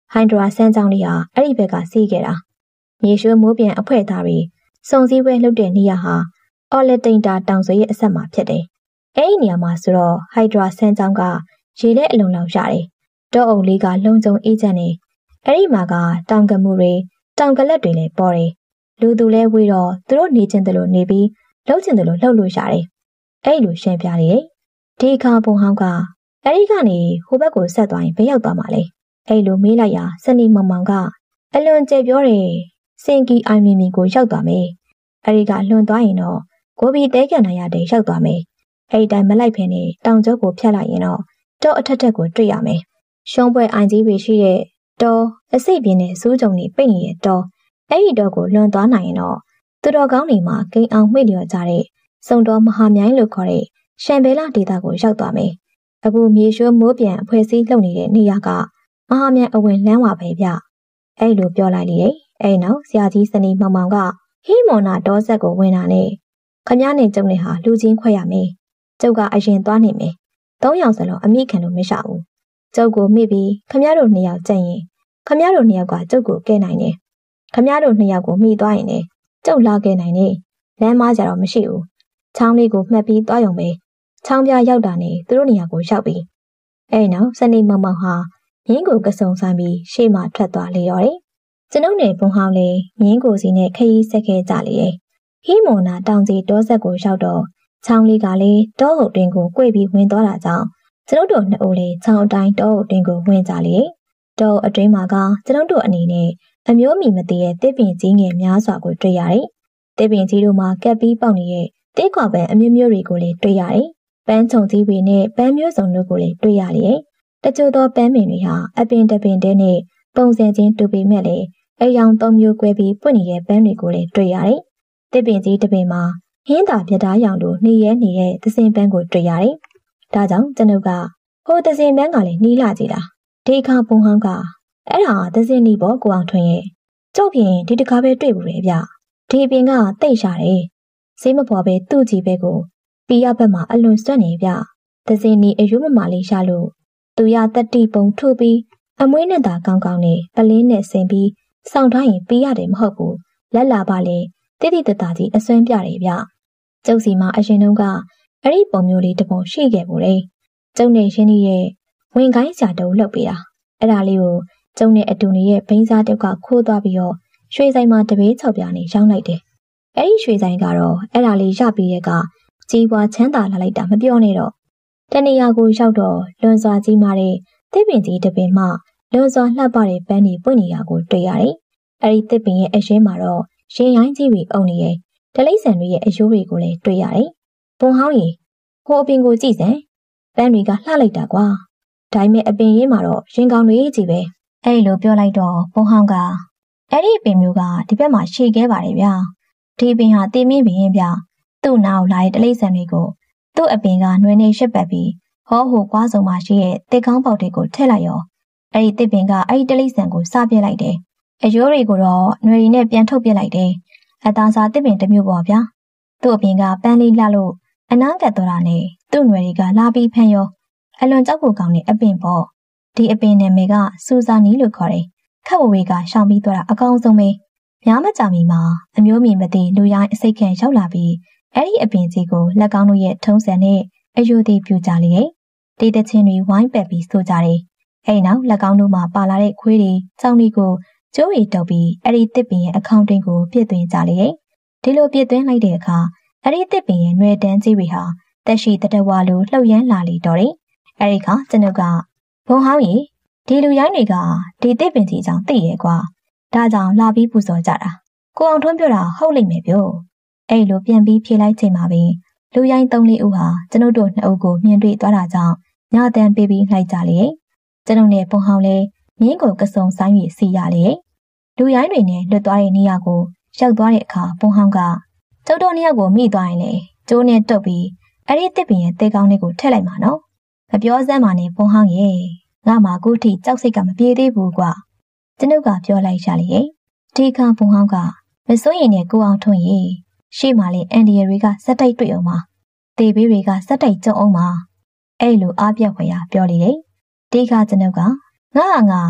ဟိုင်ဒရာစမ်းကြောင်းလေးဟာအဲ့ဒီဘက်ကစီးခဲ့တာမြေရွှေမိုးပြန်အဖွဲသားတွေစုံစည်းပွဲလှုပ်တဲ့နေရာဟာအော်လက်တိန်တာတောင်ဆွေရဲ့အဆက်မှာဖြစ်တယ်အဲ့ဒီနေရာမှာဆိုတော့ဟိုင်ဒရာစမ်းကြောင်းကရေလက်အလုံလောက်ရတယ်တောအုပ်လေးကလုံခြုံအေးချမ်းနေအဲ့ဒီမှာကတောင်ကမှုတွေတောင်ကလက်တွေလည်းပေါ်တယ်လူသူလဲဝေးတော့သူတို့နေချင်းတယ်လို့နေပြီးလှုပ်ချင်တယ်လို့လှုပ်လို့ရတယ်အဲ့လိုရှင်းပြနေတယ်ဒီအခါဘုံဟောင်းကအဲ့ဒီကနေဟိုဘက်ကိုဆက်သွားရင်ဘယ်ရောက်သွားမှာလဲအဲ့လိုမေးလိုက်ရာစနီမောင်မောင်ကအလွန်ကြဲပြောတယ်စင်ကီအိုင်မီမီကိုရောက်သွားမယ်အဲ့ဒီကလွန်သွားရင်တော့ကိုဘီတဲကန်နိုင်ရတဲ့ရောက်သွားမယ်အဲ့ဒီတိုင်းမလိုက်ဖ ೇನೆ တောင်ကျုပ်ကိုဖြတ်လိုက်ရင်တော့တောအထက်ထက်ကိုတွေ့ရမယ်ရှုံးပွဲအိုင်ကြီးပဲရှိတဲ့တောအစိတ်ပြင်းနဲ့စူးကြုံနေပိတ်နေတဲ့တောအဲ့ဒီတော့ကိုလွန်သွားနိုင်ရင်တော့သူတော်ကောင်းတွေမှာကိန်းအောင်မှိလျော်ကြတဲ့စုံတော်မဟာမြိုင်းလို့ခေါ်တဲ့ရှမ်ဘဲလာဒေသကိုရောက်သွားမယ်အခုမြေရွှေမိုးပြန်အဖွဲ့စည်းလုပ်နေတဲ့နေရာကမဟာမြိုင်အဝင်လမ်းဝပဲဗျအဲ့လိုပြောလိုက်လေအဲ့နောက်ဆရာကြီးစနီမောင်မောင်ကဟိမော်နာဒေါဆက်ကိုဝင်လာနဲ့ခမည်းနဲ့ကျုံနဲ့ဟာလူချင်းခွဲရမယ်ကျုပ်ကအရင်သွားနေမယ်၃ယောက်စလုံးအမိခံလို့မရဘူးကျုပ်ကိုမိပြီးခမည်းတို့2ယောက်ကြက်ရင်ခမည်းတို့2ယောက်ကကျုပ်ကိုကဲနိုင်တယ်ခမည်းတို့2ယောက်ကိုမိသွားရင်လည်းကျုပ်လာကဲနိုင်တယ်လမ်းမကြတော့မရှိဘူးချောင်းလေးကိုမှတ်ပြီးသွားရုံပဲချောင်းပြရောက်တာနဲ့သူတို့နေရာကိုရောက်ပြီအဲ့နောက်စနေမောင်မောင်ဟာမြင်းကိုကစုံဆိုင်ပြီးရှေ့မှထွက်သွားလေတော့တယ်ကျွန်ုပ်နဲ့ဘုံဟောင်းလေးမြင်းကိုစီနဲ့ခရီးဆက်ခဲ့ကြလေတယ်ဟိမော်နာတောင်ကြီးတောဆက်ကိုရောက်တော့ချောင်းလေးကလည်းတောအုပ်တွင်ကို꿰ပြီးဝင်သွားတာကြောင့်ကျွန်ုပ်တို့နှစ်ဦးလေးချောင်းအတိုင်းတောအုပ်တွင်ကိုဝင်ကြလေတောအတွင်းမှာကကျွန်ုပ်တို့အနေနဲ့အမျိုးမီမသိရဲ့တစ်ပင်ကြီးငယ်များစွာကိုတွေ့ရတယ်တစ်ပင်ကြီးတို့မှာကပ်ပြီးပေါက်နေတဲ့တစ်ခွာပန်းအမျိုးမျိုးတွေကိုလည်းတွေ့ရတယ်ပန်းချုံကြီးတွေနဲ့ပန်းမျိုးစုံတို့ကိုလည်းတွေ့ရတယ်တချို့သောပန်းပင်တွေဟာအပင်တပင်တည်းနဲ့ပုံစံချင်းတူပေမဲ့လည်းအယောင်၃မျိုး꿰ပြီးပွင့်နေတဲ့ပန်းတွေကိုလည်းတွေ့ရတယ်တစ်ပင်ကြီးတစ်ပင်မှာဟင်းသာပြတားရောင်တို့နှီးရဲနေတဲ့သစင်ပန်းကိုတွေ့ရတယ်ဒါကြောင့်ကျွန်ုပ်ကဟိုသစင်ပန်းကလည်းနှီးလာကြည့်တာဒီခါပုံဟောင်းကအဲ့ဒါသစင်နီပေါ့ကိုအောင်ထွန်းရဲ့ကျုပ်ပြင်ဒီတခါပဲတွေ့ဘူးလေဗျဒီပင်ကတိတ်ရှာတယ်စိတ်မပေါ်ပဲသူ့ကြည့်ပဲကိုပီရဘက်မှာအလွန်စွတ်နေဗျသစင်နီအယုမမာလေးရှာလို့သူရတက်တိပုံထုပြီးအမွေးနဲ့သာကောင်းကောင်းနဲ့ပလင်းနဲ့ဆင်ပြီးစောင့်ထားရင်ပီရတယ်မဟုတ်ဘူးလက်လာပါလေတိတိတတကြီးအစွမ်းပြတယ်ဗျကျုပ်စီမှာအရင်တုန်းကအဲ့ဒီပုံမျိုးလေးတစ်ပုံရှိခဲ့ဘူးလေကျုပ်နဲ့ရင်းနှီးရဲ့ဝင်ကိုင်းစာတုံးလှုပ်ပေးတာအဲ့ဒါလေးကိုကျုံနဲ့အတူနေရဲ့ဘိန်းစားတုပ်ကခိုးသွားပြီးတော့ရွှေဆိုင်မှာတပေး6ပြားနဲ့ရောင်းလိုက်တယ်။အဲ့ဒီရွှေဆိုင်ကတော့အဲ့ဒါလေးရပြီးတဲ့ကကြီးပွားချမ်းသာလာလိုက်တာမပြောနဲ့တော့တနေရာကိုရောက်တော့လွန်စွာကြီးမာတဲ့တစ်ပင်ကြီးတစ်ပင်မှလွန်စွာလှပတဲ့ပန်းတွေပွင့်နေတာကိုတွေ့ရတယ်။အဲ့ဒီတစ်ပင်ရဲ့အရင်းမှာတော့ရင်ရိုင်းကြီးတွေအုံနေရဲ့ဒလိမ့်ဆန်တွေရဲ့အယိုးတွေကိုလည်းတွေ့ရတယ်။ဘုံဟောင်းကြီးဟိုအပင်ကိုကြည့်စမ်းပန်းတွေကလှလိုက်တာကွာ။ဒါပေမဲ့အပင်ရင်းမှာတော့ရင်ကောင်းတွေကြီးပဲ။အဲ့လိုပြောလိုက်တော့ဘုံဟောင်းကအဲ့ဒီပင်မျိုးကဒီဘက်မှာရှည်ခဲ့ပါတယ်ဗျာဒီပင်ဟာတေးမင်းပင်ဗျာသူ့နောက်လာတဲ့တလိမ့်ဆန်တွေကိုသူ့အပင်ကနှွေးနေရှက်ပတ်ပြီးဟောဟိုကွာစုံမှာရှိတဲ့တစ်ကောင်းပေါက်တွေကိုထည့်လိုက်ရောအဲ့ဒီတစ်ပင်ကအဲ့ဒီတလိမ့်ဆန်ကိုစပြစ်လိုက်တယ်အယိုးတွေကိုတော့နှွေးရည်နဲ့ပြန်ထုတ်ပြစ်လိုက်တယ်အသားစားတစ်ပင်တစ်မျိုးပေါ့ဗျာသူ့အပင်ကပန်းလေးလှလို့အနားကပ်သွားတာနဲ့သူ့နှွေးတွေကလာပြီးဖမ်းရောအလွန်ကြောက်ဖို့ကောင်းတဲ့အပင်ပေါ့ဒီအပင်နာမည်ကစူဇာနီလို့ခေါ်တယ်ခက်ဝဝေးကရှောင်ပြီးသွားတာအကောင်းဆုံးပဲများမကြာမီမှာအမျိုးမြင်မသိလူရိုင်းအစိတ်ခံရောက်လာပြီးအဲ့ဒီအပင်ကြီးကိုလက်ကောင်းတို့ရဲ့ထုံးစံနဲ့အယိုသေးပြူကြလေဒီတချင်းတွေဝိုင်းပက်ပြီးဆိုကြတယ်အဲ့နောက်လက်ကောင်းတို့မှာပါလာတဲ့ခွေးတွေစောင်းတွေကိုကျိုးရီတုပ်ပြီးအဲ့ဒီတစ်ပင်ရဲ့အခေါင်တင်ကိုပြစ်သွင်းကြလေဒီလိုပြစ်သွင်းလိုက်တဲ့အခါအဲ့ဒီတစ်ပင်ရဲ့နှွေတန်းကြီးတွေဟာတက်ရှိတတဝါလိုလှုပ်ရမ်းလာလေတော့တယ်အဲ့ဒီခါကျွန်ုပ်ကဘုံဟောင်းကြီးဒီလူရိုင်းတွေကဒီတစ်ပင်ကြီးကြောင့်သိရဲကွာဒါကြောင့်လာပြီးပူဇော်ကြတာကိုအောင်ထွန်းပြောတာဟုတ်လိမ့်မယ်ပြောအဲ့လိုပြန်ပြီးဖြေလိုက်ချိန်မှာပဲလူရိုင်း3-4ဦးဟာကျွန်ုပ်တို့2ဦးကိုမြင်တွေ့သွားတာကြောင့်ညတန်းပေးပြီးလိုက်ကြလေကျွန်ုပ်နဲ့ဘုံဟောင်းလည်းမြင်းကိုကစုံဆိုင်ပြီးစီရလေလူရိုင်းတွေနဲ့လွတ်သွားတဲ့နေရာကိုရောက်သွားတဲ့အခါဘုံဟောင်းကကျုပ်တို့2ယောက်ကိုမိသွားရင်လေကျိုးနဲ့တုပ်ပြီးအဲ့ဒီတစ်ပင်ရဲ့တဲကောင်းလေးကိုထည့်လိုက်မှာနော်မပြောစမ်းပါနဲ့ဘုံဟောင်းရဲ့ငါမှအခုထိကြောက်စိတ်ကမပြေသေးဘူးကွာကျွန်ုပ်ကပြောလိုက်ရလေဒီခါဘုံဟောင်းကမစိုးရင်နဲ့ကိုအောင်ထွန်းရေရှေ့မှာလေအန်ဒီရတွေကစက်တိုက်တွေ့အောင်ပါတေဘေးတွေကစက်တိုက်ကြုံအောင်ပါအဲ့လိုအားပြက်ဖွယ်ရပြောလေတယ်ဒီခါကျွန်ုပ်ကငါ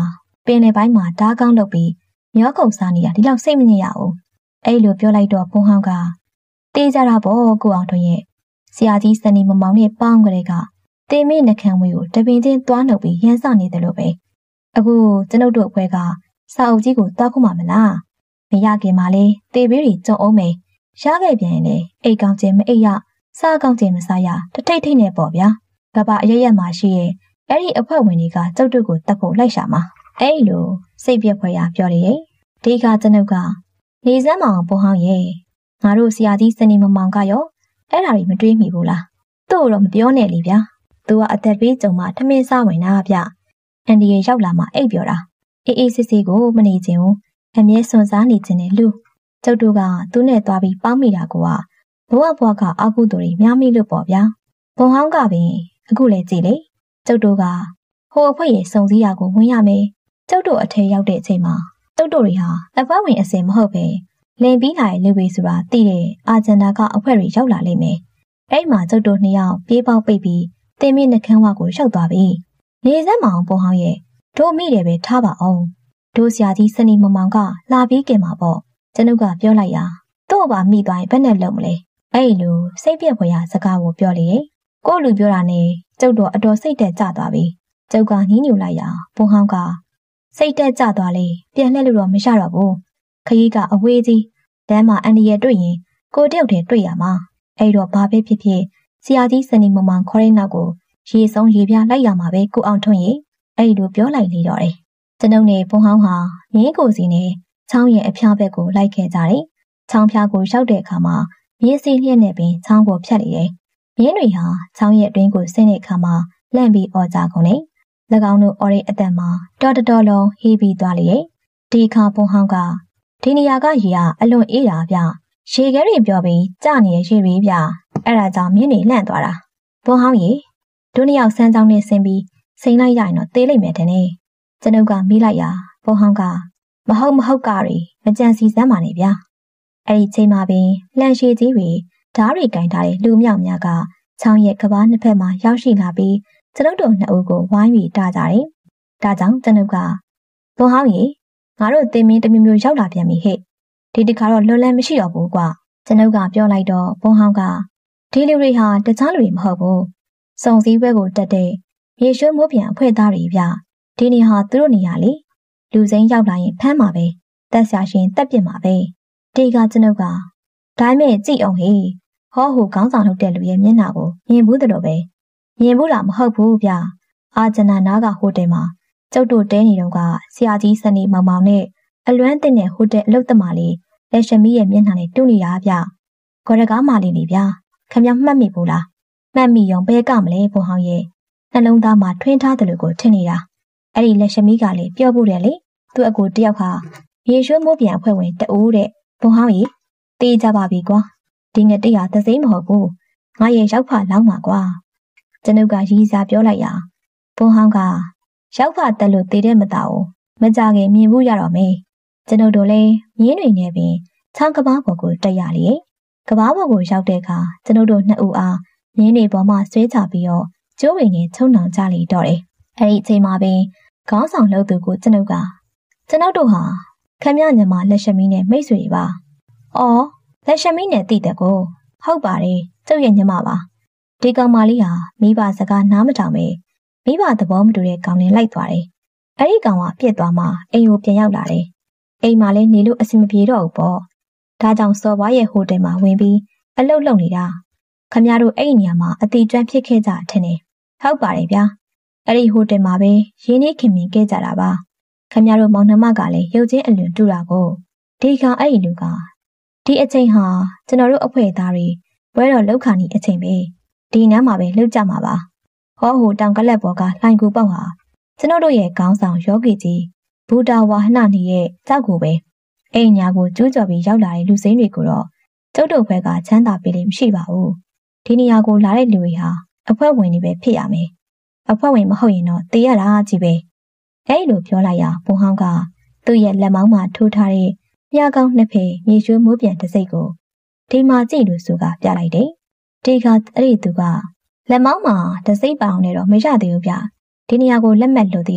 ပင်လယ်ပိုင်းမှာဓာတ်ကောင်းလုပ်ပြီးမျောခုံစားနေတာဒီလောက်စိတ်မညစ်ရဘူးအဲ့လိုပြောလိုက်တော့ဘုံဟောင်းကတေးကြတာပေါ့ကိုအောင်ထွန်းရဲ့ဆရာကြီးစနေမမောင်နဲ့ပေါင်းကြတဲ့ကတေမင်းနှခမ်းဝေးကိုတပင်ချင်းသွားနှုတ်ပြီးရမ်းစနေတယ်လို့ပဲအခုကျွန်ုပ်တို့အဖွဲ့ကစာအုပ်ကြီးကိုတောက်ခုမှမလားမရခင်မှာလေတေဘေးတွေကြုံအောင်မယ်ရခဲ့ပြန်ရင်လေအိတ်ကောင်းခြင်းမအိတ်ရစားကောင်းခြင်းမစားရတထိတ်ထိတ်နဲ့ပေါ့ဗျာကဘာအရရက်မှာရှိရဲ့အဲ့ဒီအဖွဲ့ဝင်တွေကကျုပ်တို့ကိုတတ်ဖို့လိုက်ရှာမှာအဲ့လိုစိတ်ပြက်ဖွယ်ရပြောလေဒီကကျွန်ုပ်ကနေစမ်းမအောင်ဘုံဟောင်းရဲ့ငါတို့ဆရာကြီးစနေမမောင်ကရောအဲ့ဒါတွေမတွေးမိဘူးလားသူ့တော့မပြောနဲ့လေဗျာသူကအသက်ပေးကြုံမှထမင်းစားဝင်တာဗျအန်ဒီရဲ့ရောက်လာမှအိပ်ပြောတာအေးအေးစစ်စစ်ကိုမနေခြင်းဘူးအမြဲစွန့်စားနေခြင်းနဲ့လူကျုပ်တို့ကသူနဲ့သွားပြီးပေါင်းမိတာကဘဝဘွားကအကုသိုလ်တွေများမိလို့ပေါ့ဗျာဘုံဟောင်းကပင်အခုလေကြည်လေကျုပ်တို့ကဟိုအဖွဲ့ရဲ့စုံစည်းရာကိုဝင်ရမယ်ကျုပ်တို့အထက်ရောက်တဲ့အချိန်မှာကျုပ်တို့တွေဟာအဖွဲ့ဝင်အစင်မဟုတ်ပဲလင်ပြီးလာတဲ့လူတွေဆိုတာသိတဲ့အာဂျန်ဒါကအဖွဲ့တွေရောက်လာလိမ့်မယ်အဲ့မှာကျုပ်တို့နှစ်ယောက်ပြေးပေါက်ပိတ်ပြီးတင်မင်းနှခမ်းဝကိုရောက်သွားပြီနေစမ်းမအောင်ဘုံဟောင်းရဲ့တို့မိတယ်ပဲထားပါအောင်တို့ဆရာကြီးစနေမမောင်ကလာပြီးကြင်မှာပေါ့ကျွန်ုပ်ကပြောလိုက်ရာတော့ပါမိသွားရင်ဘယ်နဲ့လုံမလဲအဲ့လိုစိတ်ပြက်ဖွယ်ရာစကားကိုပြောလေကို့လူပြောတာနဲ့ကျုပ်တော့အတော်စိတ်တက်ကြသွားပြီကျုပ်ကညှိညူလိုက်ရာဘုံဟောင်းကစိတ်တက်ကြသွားလေပြန်လှည့်လို့တော့မရတော့ဘူးခရီးကအဝေးကြီးလမ်းမှာအန်ဒီရဲ့တွေ့ရင်ကိုတယောက်တည်းတွေ့ရမှာအဲ့တော့ဘာပဲဖြစ်ဖြစ်ဆရာကြီးစနေမမောင်ခေါ်တဲ့နောက်ကိုရေဆုံးရေပြလိုက်ရမှာပဲကိုအောင်ထွန်းရေအဲ့လိုပြောလိုက်လေတော့တယ်ကျွန်ုပ်နဲ့ဘုံဟောင်းဟာမြင်းကိုစီနဲ့ချောင်းရဲ့အဖျားဘက်ကိုလိုက်ခဲ့ကြတယ်ချောင်းဖျားကိုရောက်တဲ့အခါမှာမြင်းစီလျက်နဲ့ပင်ချောင်းကိုဖြတ်လေတယ်မြင်းတွေဟာချောင်းရဲ့အတွင်းကိုဆင်းတဲ့အခါမှာလန့်ပြီးအော်ကြကုန်တယ်၎င်းတို့အော်တဲ့အတန်မှာတော်လုံးဟေးပြီးသွားလေဒီခါဘုံဟောင်းကဒီနေရာကရေကအလွန်အေးတာဗျရေခဲတွေပြောပြီးကြနေတဲ့ရေတွေဗျအဲ့ဒါကြောင့်မြင်းတွေလန့်သွားတာဘုံဟောင်းရေတို့နှစ်ယောက်ဆန်းချောင်းနဲ့ဆင်းပြီးစိန်လိုက်ရရင်တော့သေးလိမ့်မယ်တဲ့နေကျွန်ုပ်ကမိလိုက်ရာဘုံဟောင်းကမဟုတ်ကတွေမကြံစီစမ်းပါနဲ့ဗျာအဲ့ဒီချိန်မှာပင်လန့်ရှိကြီးတွေဓားတွေကင်ထားတဲ့လူမြောက်များကချောင်းရဲ့ကဘာနှစ်ဖက်မှာရောက်ရှိလာပြီးကျွန်ုပ်တို့နှစ်ဦးကိုဝိုင်းပြီးတားကြတယ်ဒါကြောင့်ကျွန်ုပ်ကဘုံဟောင်းရေငါတို့တင်မင်းတမျိုးရောက်လာပြန်ပြီဟဲ့ဒီတခါတော့လွန်လန်းမရှိတော့ဘူးကွာကျွန်ုပ်ကပြောလိုက်တော့ဘုံဟောင်းကဒီလူတွေဟာတခြားလူတွေမဟုတ်ဘူးစုံစည်းဘက်ကိုတက်တဲ့ရေရွှဲမိုးပြန်အဖွဲ့သားတွေဗျဒီနေဟာသူတို့နေရလေလူစိမ်းရောက်လာရင်ဖမ်းမှာပဲတက်ဆာရှင်တက်ပြစ်မှာပဲဒီကကျွန်ုပ်ကဒိုင်းမဲ့ကြည့်အောင်ဟေးဟောဟိုခေါင်းဆောင်လုပ်တဲ့လူရဲ့မျက်နှာကိုမြင်ဘူးတယ်လို့ပဲမြင်ဘူးလားမဟုတ်ဘူးဗျအာဂျနာနာကဟိုတယ်မှာကျုပ်တို့တဲနေတော့ကဆရာကြီးစနေမောင်မောင်နဲ့အလွမ်းတင်တဲ့ဟိုတယ်အလုပ်သမားလေးလက်ရှမီးရဲ့မျက်နှာနဲ့တူးနေတာဗျခေါ်ရကားမလေးနေဗျခင်ဗျမှတ်မိဘူးလားမှတ်မိရောဘဲကမလဲဘုံဟောင်းရဲ့နှလုံးသားမှာထွင်းထားတယ်လို့ကိုထင်နေတာအဲ့ဒီလက်ရှမီးကလေးပြောဖို့တယ်လေသူ့အကိုတယောက်ဟာရေရွှဲမိုးပြန်အဖွဲ့ဝင်တူးတဲ့ဘုံဟောင်းကြီးတေးကြပါပြီကွာဒီငတိဟာသစိမ့်မဟုတ်ဘူးငါရဲ့ရောက်ဖလောက်မှာကွာကျွန်ုပ်ကရီးစားပြောလိုက်ရာဘုံဟောင်းကရောက်ဖတက်လို့တေးတဲ့မသားဘူးမကြခင်မြင်ဘူးရတော့မေးကျွန်ုပ်တို့လည်းမြင်းတွေနဲ့ပင်ချောင်းကဘာပေါ်ကိုတက်ရလေကဘာပေါ်ကိုရောက်တဲ့အခါကျွန်ုပ်တို့နှစ်ဦးအားမြင်းတွေပေါ်မှာဆွဲချပြီးတော့ကျိုးဝင်နဲ့ချုံနှောင်ကြလေတော့တယ်အဲ့ဒီအချိန်မှာပင်ခေါင်းဆောင်လှုပ်သူကိုကျွန်ုပ်တို့ဟာခမရညမလက်ရှမီးနဲ့မိတ်ဆွေတွေပါအော်လက်ရှမီးနဲ့တည်တဲ့ကိုဟုတ်ပါတယ်ကျုပ်ရဲ့ညမပါဒီကောင်မလေးဟာမိဘစကားနားမထောင်ပဲမိဘသဘောမတူတဲ့ကောင်နဲ့လိုက်သွားတယ်အဲ့ဒီကောင်ကပြစ်သွားမှအိမ်ကိုပြန်ရောက်လာတယ်အိမ်မှာလည်းနေလို့အဆင်မပြေတော့ဘူးပေါ့ဒါကြောင့်စော်ဘွားရဲ့ဟိုတယ်မှာဝင်ပြီးအလုပ်လုပ်နေတာခမရတို့အဲ့ဒီနေရာမှာအတီကျွမ်းဖြစ်ခဲ့ကြထင်တယ်ဟုတ်ပါတယ်ဗျာအဲ့ဒီဟိုတယ်မှာပဲရင်းနှီးခင်မင်ခဲ့ကြတာပါခမရတို့မောင်နှမကလည်းရုပ်ချင်းအလွန်တူတာကိုဒီကောင်အဲ့ဒီလူကဒီအချိန်ဟာကျွန်တော်တို့အဖွဲ့သားတွေဘွဲတော်လောက်ခါနီအချိန်ပဲဒီနန်းမှာပဲလှုပ်ကြမှာပါဟောဟိုတောင်ကလက်ပေါ်ကလှိုင်ကူပေါက်ဟာကျွန်တော်တို့ရဲ့ခေါင်းဆောင်ယောဂီကြီးဘူတာဝါဟနနီရဲ့ကြောက်ကိုပဲအိမ်ညာကိုကျူးကျော်ပြီးရောက်လာတဲ့လူစိမ်းတွေကိုတော့ကျုပ်တို့ဘက်ကချမ်းသာပေးလို့မရှိပါဘူးဒီနေရာကိုလာတဲ့လူတွေဟာအဖွဲ့ဝင်တွေပဲဖြစ်ရမယ်အဖွဲ့ဝင်မဟုတ်ရင်တော့တေးရတာကြီးပဲအဲ့လိုပြောလိုက်ရာဘုံဟောင်းကသူ့ရဲ့လက်မောင်းမှာထိုးထားတဲ့မြားကောင်းနှစ်ဖက်မြေရွှေမိုးပြန်တစ်စိတ်ကိုဒီမှာကြည့်လို့ဆိုကပြလိုက်တယ်ဒီကအဲ့ဒီသူကလက်မောင်းမှာတစ်စိတ်ပအောင်နဲ့တော့မရသေးဘူးဗျဒီနေရာကိုလက်မှတ်လို့သေးတယ်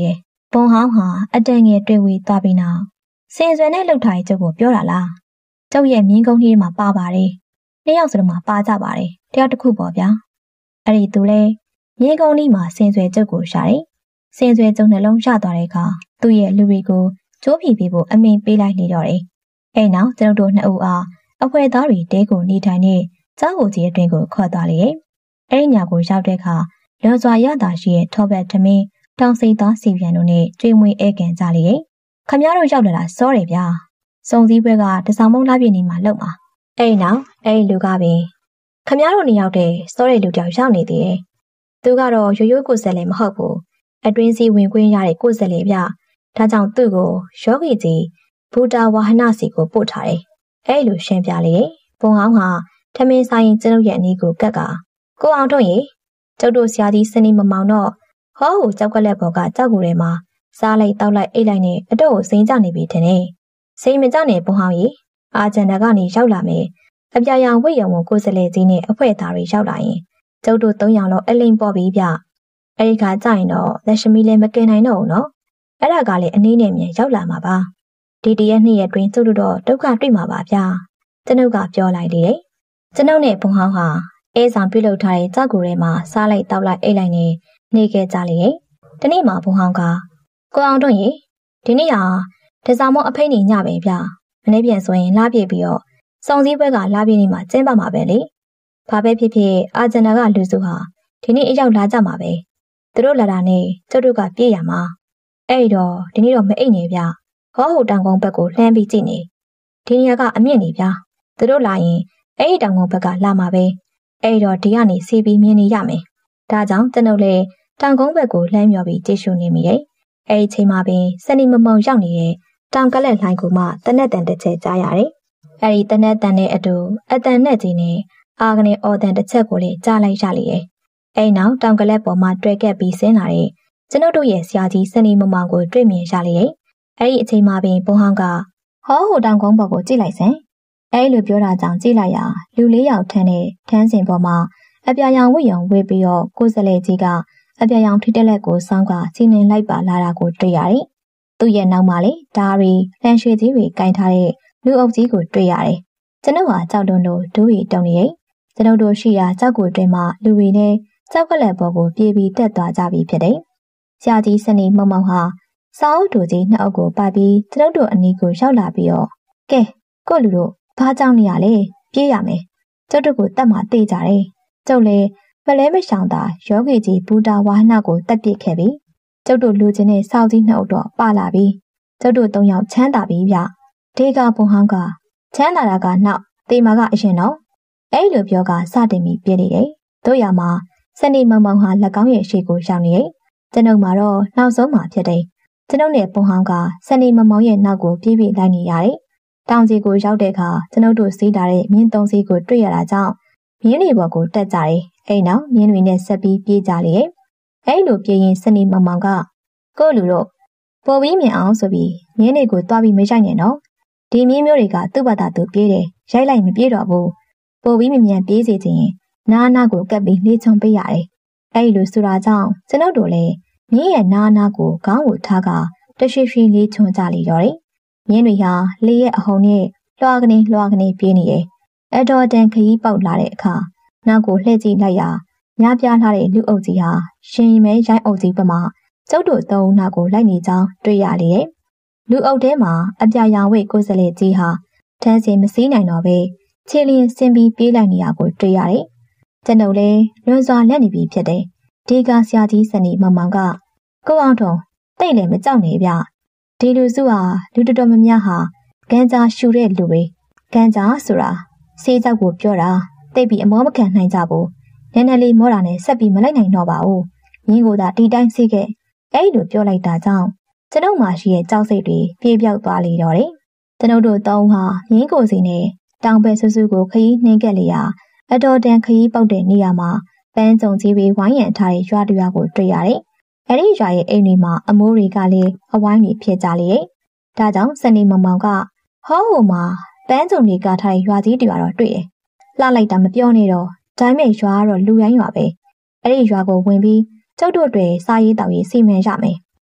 ဘုံဟောင်းဟာအတန်ငယ်တွေ့ဝေသွားပြီးနောက်စင်စွယ်နဲ့လှုပ်ထားတဲ့ကျုပ်ကိုပြောတာလားကျုပ်ရဲ့မြင်းကုန်းကြီးမှာပါပါတယ်နှစ်ယောက်စလုံးမှာပါကြပါတယ်တယောက်တစ်ခုပေါ့ဗျာအဲ့ဒီသူလဲမြင်းကုန်းကြီးမှာစင်စွယ်ကျုပ်ကိုရှာတယ်စင်စွယ်ကျုပ်နှလုံးရသွားတဲ့အခါသူ့ရဲ့လူတွေကိုကျိုးဖြီပေးဖို့အမိန်ပေးလိုက်လေတော့တယ်အဲ့နောက်ကျွန်တော်တို့နှစ်ဦးအားအဖွဲသားတွေတဲကိုနေထိုင်နေကျောင်းကိုကြီးအတွင်ကိုခေါ်သွားလေတယ်အဲ့ဒီညကိုရောက်တဲ့အခါလွန်စွာရတာရှိရဲ့ထောပတ်ထမင်းတောင်စိတ်သားစီပြန်တို့နဲ့ကျွေးမွေးဧကန်ကြလေတယ်ခမရတို့ရောက်လာတာစောတယ်ဗျာစုံစည်းပွဲကတစောင်းမုံလားပြည့်နေမှာလောက်မှာအဲ့နောက်အဲ့ဒီလူကပင်ခမရတို့နေရောက်တဲ့စောတဲ့လူတယောက်ရောက်နေသေးတယ်သူကတော့ရိုးရိုးကိုယ်ဆက်လည်းမဟုတ်ဘူးအတွင်းစီဝင်ခွင့်ရတဲ့ကိုယ်ဆက်လေဗျဒါကြောင့်သူ့ကိုယောဂီကြီးဘူတာဝါဟနစီကိုပို့ထားတယ်အဲ့လိုရှင်းပြလေဘုံဟောင်းဟာထမင်းဆိုင်ကျွန်ုပ်ရဲ့အနီးကိုကတ်ကကိုအောင်တို့ရေကျုပ်တို့ဆရာကြီးစနေမမောင်တော့ဟောဟိုကြောက်ကလက်ဘော်ကကြောက်ကူထဲမှာစားလိုက်တောက်လိုက်အိတ်လိုက်နဲ့အတော့ကိုစိမ့်ကြနေပြီထင်တယ်စိမ့်မကြနဲ့ဘုံဟောင်းရေအာဂျန်ဒါကနေရောက်လာမယ်အပြာရောင်ဝိယုံကိုစလဲကြီးနဲ့အဖွဲသားတွေရောက်လာရင်ကျုပ်တို့3ယောက်လုံးအလိမ်ပေါ်ပြီးဗျအဲ့ဒီခါကျရင်တော့လက်ရှမီလည်းမကင်နိုင်တော့ဘူးနော်အဲ့ဒါကလည်းအနည်းနဲ့မြန်ရောက်လာမှာပါဒီတရက်နှစ်ရက်တွင်ကျုပ်တို့တော့ဒုက္ခတွေ့မှာပါဗျာကျွန်ုပ်ကပြောလိုက်တယ်ကျွန်ုပ်နဲ့ဘုံဟောင်းဟာအဲဆောင်ပြုတ်လုပ်ထားတဲ့ကြောက်ကူထဲမှာစားလိုက်တောက်လိုက်အိတ်လိုက်နဲ့နေခဲ့ကြလေတနေ့မှဘုံဟောင်းကကိုအောင်တို့ရေဒီနေ့ဟာတစားမောအဖိတ်နေညပဲဗျမနေ့ပြန်ဆိုရင်လာပြည့်ပြီးတော့စုံစည်းပွဲကလာပြည့်နေမှာကျင်းပမှာပဲလေဘာပဲဖြစ်ဖြစ်အာဂျန်နာကလူစုဟာဒီနေ့အရောက်လာကြမှာပဲသူတို့လာတာနဲ့ကျုပ်တို့ကပြေးရမှာအဲ့တော့ဒီနေ့တော့မအိတ်နေဗျဟောဟိုတောင်ကုန်းဘက်ကိုလှမ်းပြီးကြည့်နေဒီနေရာကအမြင့်နေဗျသူတို့လာရင်အဲ့ဒီတောင်ကုန်းဘက်ကလာမှာပဲအဲ့တော့ဒီကနေစီးပြီးမြင်နေရမယ်ဒါကြောင့်ကျွန်ုပ်လည်းတောင်ကုန်းဘက်ကိုလှမ်းမြော်ပြီးကြည့်ရှုနေမိတယ်အဲ့ဒီချိန်မှာပင်စနေမမုံရောက်နေတဲ့တောင်ကလက်လှိုင်းကူမှတနက်တန်တစ်ချက်ကြားရတယ်အဲ့ဒီတနက်တန်နဲ့အတူအတန်နဲ့ကြီးနဲ့အာကနေအော်တန်တစ်ချက်ကိုလည်းကြားလိုက်ရလေတယ်အဲ့နောက်တောင်ကလက်ပေါ်မှာတွေ့ခဲ့ပြီးဆင်းလာတဲ့ကျွန်ုပ်တို့ရဲ့ဆရာကြီးစနေမမောင်ကိုတွေ့မြင်ရလေတယ်အဲ့ဒီအချိန်မှာပင်ဘုံဟောင်းကဟောဟိုတောင်ကုန်းပေါ်ကိုကြည့်လိုက်စမ်းအဲ့လိုပြောတာကြောင့်ကြည့်လိုက်ရလူ4ယောက်ထန်းတဲ့ထန်းစင်ပေါ်မှာအပြာရောင်ဝိယုံဝေးပြီးတော့ကိုယ်စလဲကြီးကအပြာရောင်ထိတက်လက်ကိုစောင်းကစီနင်လိုက်ပါလာတာကိုတွေ့ရတယ်။သူ့ရဲ့နောက်မှာလေဓာရီလန်ရွှေကြီးတွေကင်ထားတဲ့လူအုပ်ကြီးကိုတွေ့ရတယ်။ကျွန်ုပ်ဟာကြောက်တုံလို့ဒူးရီတုံနေရဲ့ကျွန်ုပ်တို့ရှိရာကြောက်ကိုတွင်မှလူတွေနဲ့ကြောက်ကလက်ပေါ်ကိုပြေးပြီးတက်သွားကြပြီဖြစ်တယ်။ဆရာကြီးစနေမုံမောင်ဟာစာအုပ်တူကြီးနှစ်အုပ်ကိုပါပြီးကျွန်ုပ်တို့အနီးကိုရောက်လာပြီးတော့ကဲကိုလူတို့ဘာကြောင့်နေရလဲပြေးရမယ်ကျုပ်တို့ကိုတတ်မှတေးကြတယ်ကျုပ်လည်းမလဲမရှောင်သာယောဂီကြီးဘူတာဝါဟနကိုတက်ပစ်ခဲ့ပြီကျုပ်တို့လူချင်းနဲ့စောက်ကြီးနှစ်အုပ်တော့ပါလာပြီကျုပ်တို့3ယောက်ချမ်းသာပြီဗျဒေကဘုံဟောင်းကချမ်းသာတာကနောက်တေမာကအရင်တော့အဲ့လိုပြောကစတင်ပြီးပြေးနေတယ်တို့ရမှာစနေမုံမောင်ဟာလက်ကောင်းရဲ့ရှေ့ကိုရောက်နေတယ်ကျွန်ုပ်မှာတော့နောက်ဆုံးမှဖြစ်တယ်ကျွန်ုပ်နဲ့ဘုံဟောင်းကစနေမမောင်ရဲ့နောက်ကိုပြေးပြီးလိုက်နေရတယ်တောင်စီကိုရောက်တဲ့အခါကျွန်ုပ်တို့စီးတာတဲ့မြင်း3စီးကိုတွေ့ရတာကြောင့်မြင်းတွေပေါ်ကိုတက်ကြတယ်။အဲ့နောက်မြင်းတွေနဲ့ဆက်ပြီးပြေးကြလေ။အဲ့လိုပြေးရင်စနေမောင်မောင်ကကို့လူတို့ပေါ်ပြီးမြင်အောင်ဆိုပြီးမြင်းတွေကိုတွားပြီးမရိုက်နဲ့နော်။ဒီမြင်းမျိုးတွေကသူ့ဘာသာသူပြေးတယ်။ရိုက်လိုက်မပြေးတော့ဘူး။ပေါ်ပြီးမမြန်ပြေးစေချင်ရင်နားနာကိုကပ်ပြီးလေးချုံပေးရတယ်။အဲ့လိုဆိုတာကြောင့်ကျွန်ုပ်တို့လည်းမြင်းရဲ့နားနာကိုခေါင်းကိုထားကတရွှေရွှေလေးချုံကြလေတော့တယ်။မြင်းတွေဟာလေရဲ့အဟုန်နဲ့လွှာကနေပြေးနေတယ်။အတော်တန်ခရီးပေါက်လာတဲ့အခါနောက်ကိုလှည့်ကြည့်လိုက်ရာများပြားလာတဲ့လူအုပ်ကြီးဟာရှင်မဲရိုင်းအုပ်ကြီးပမာကျုပ်တို့3ဦးနောက်ကိုလိုက်နေကြောင်းတွေ့ရလေတယ်။လူအုပ်ထဲမှာအပြာရောင်ဝိတ်ကိုယ်စလဲကြီးဟာထန်းစင်မစည်းနိုင်တော့ပဲခြေလျင်ဆင်းပြီးပြေးလိုက်နေရကိုတွေ့ရတယ်။ကျွန်ုပ်လည်းလွန်စွာလက်နေပြီဖြစ်တယ်။ဒီကဆရာကြီးစနေမောင်မောင်ကကိုအောင်ထုံတိတ်လည်းမကြောက်နဲ့ဗျ။ဒီလူစုဟာလူတော်တော်များများဟာကန်းကြားရှူတဲ့လူတွေကန်းကြားဆိုတာဆေးကြောက်ကိုပြောတာတိတ်ပြီးအမောမခံနိုင်ကြဘူးနည်းနည်းလေးမောတာနဲ့ဆက်ပြီးမလိုက်နိုင်တော့ပါဘူးရင်းကိုသာဒီတိုင်းဆေးခဲ့အဲ့လိုပြောလိုက်တာကြောင့်ကျွန်ုပ်မှရှိရဲ့ကြောက်စိတ်တွေပြေးပြောက်သွားလေတော့တယ်ကျွန်ုပ်တို့3ဦးဟာရင်းကိုစီနဲ့တောင်ပဲဆူဆူကိုခရီးနှင်းခဲ့လေရာအတော်တန်ခရီးပေါက်တဲ့နေရာမှာပန်းကြုံကြီးပြီးဝိုင်းရံထားတဲ့ရွာတရွာကိုတွေ့ရတယ်အဲ့ဒီရွာရဲ့အိမ်တွေမှာအမိုးတွေကလည်းအဝိုင်းတွေဖြစ်ကြလေဒါကြောင့်စနေမောင်မောင်ကဟောဟိုမှာပန်းကြုံတွေကထားတဲ့ရွာကြီးတရွာတော့တွေ့တယ်လှလိုက်တာမပြောနဲ့တော့ဒါပေမဲ့ရွာကတော့လူရိုင်းရွာပဲအဲ့ဒီရွာကိုဝင်ပြီးကျုပ်တို့တွေစားရေးတောက်ရေးစီမံရမယ်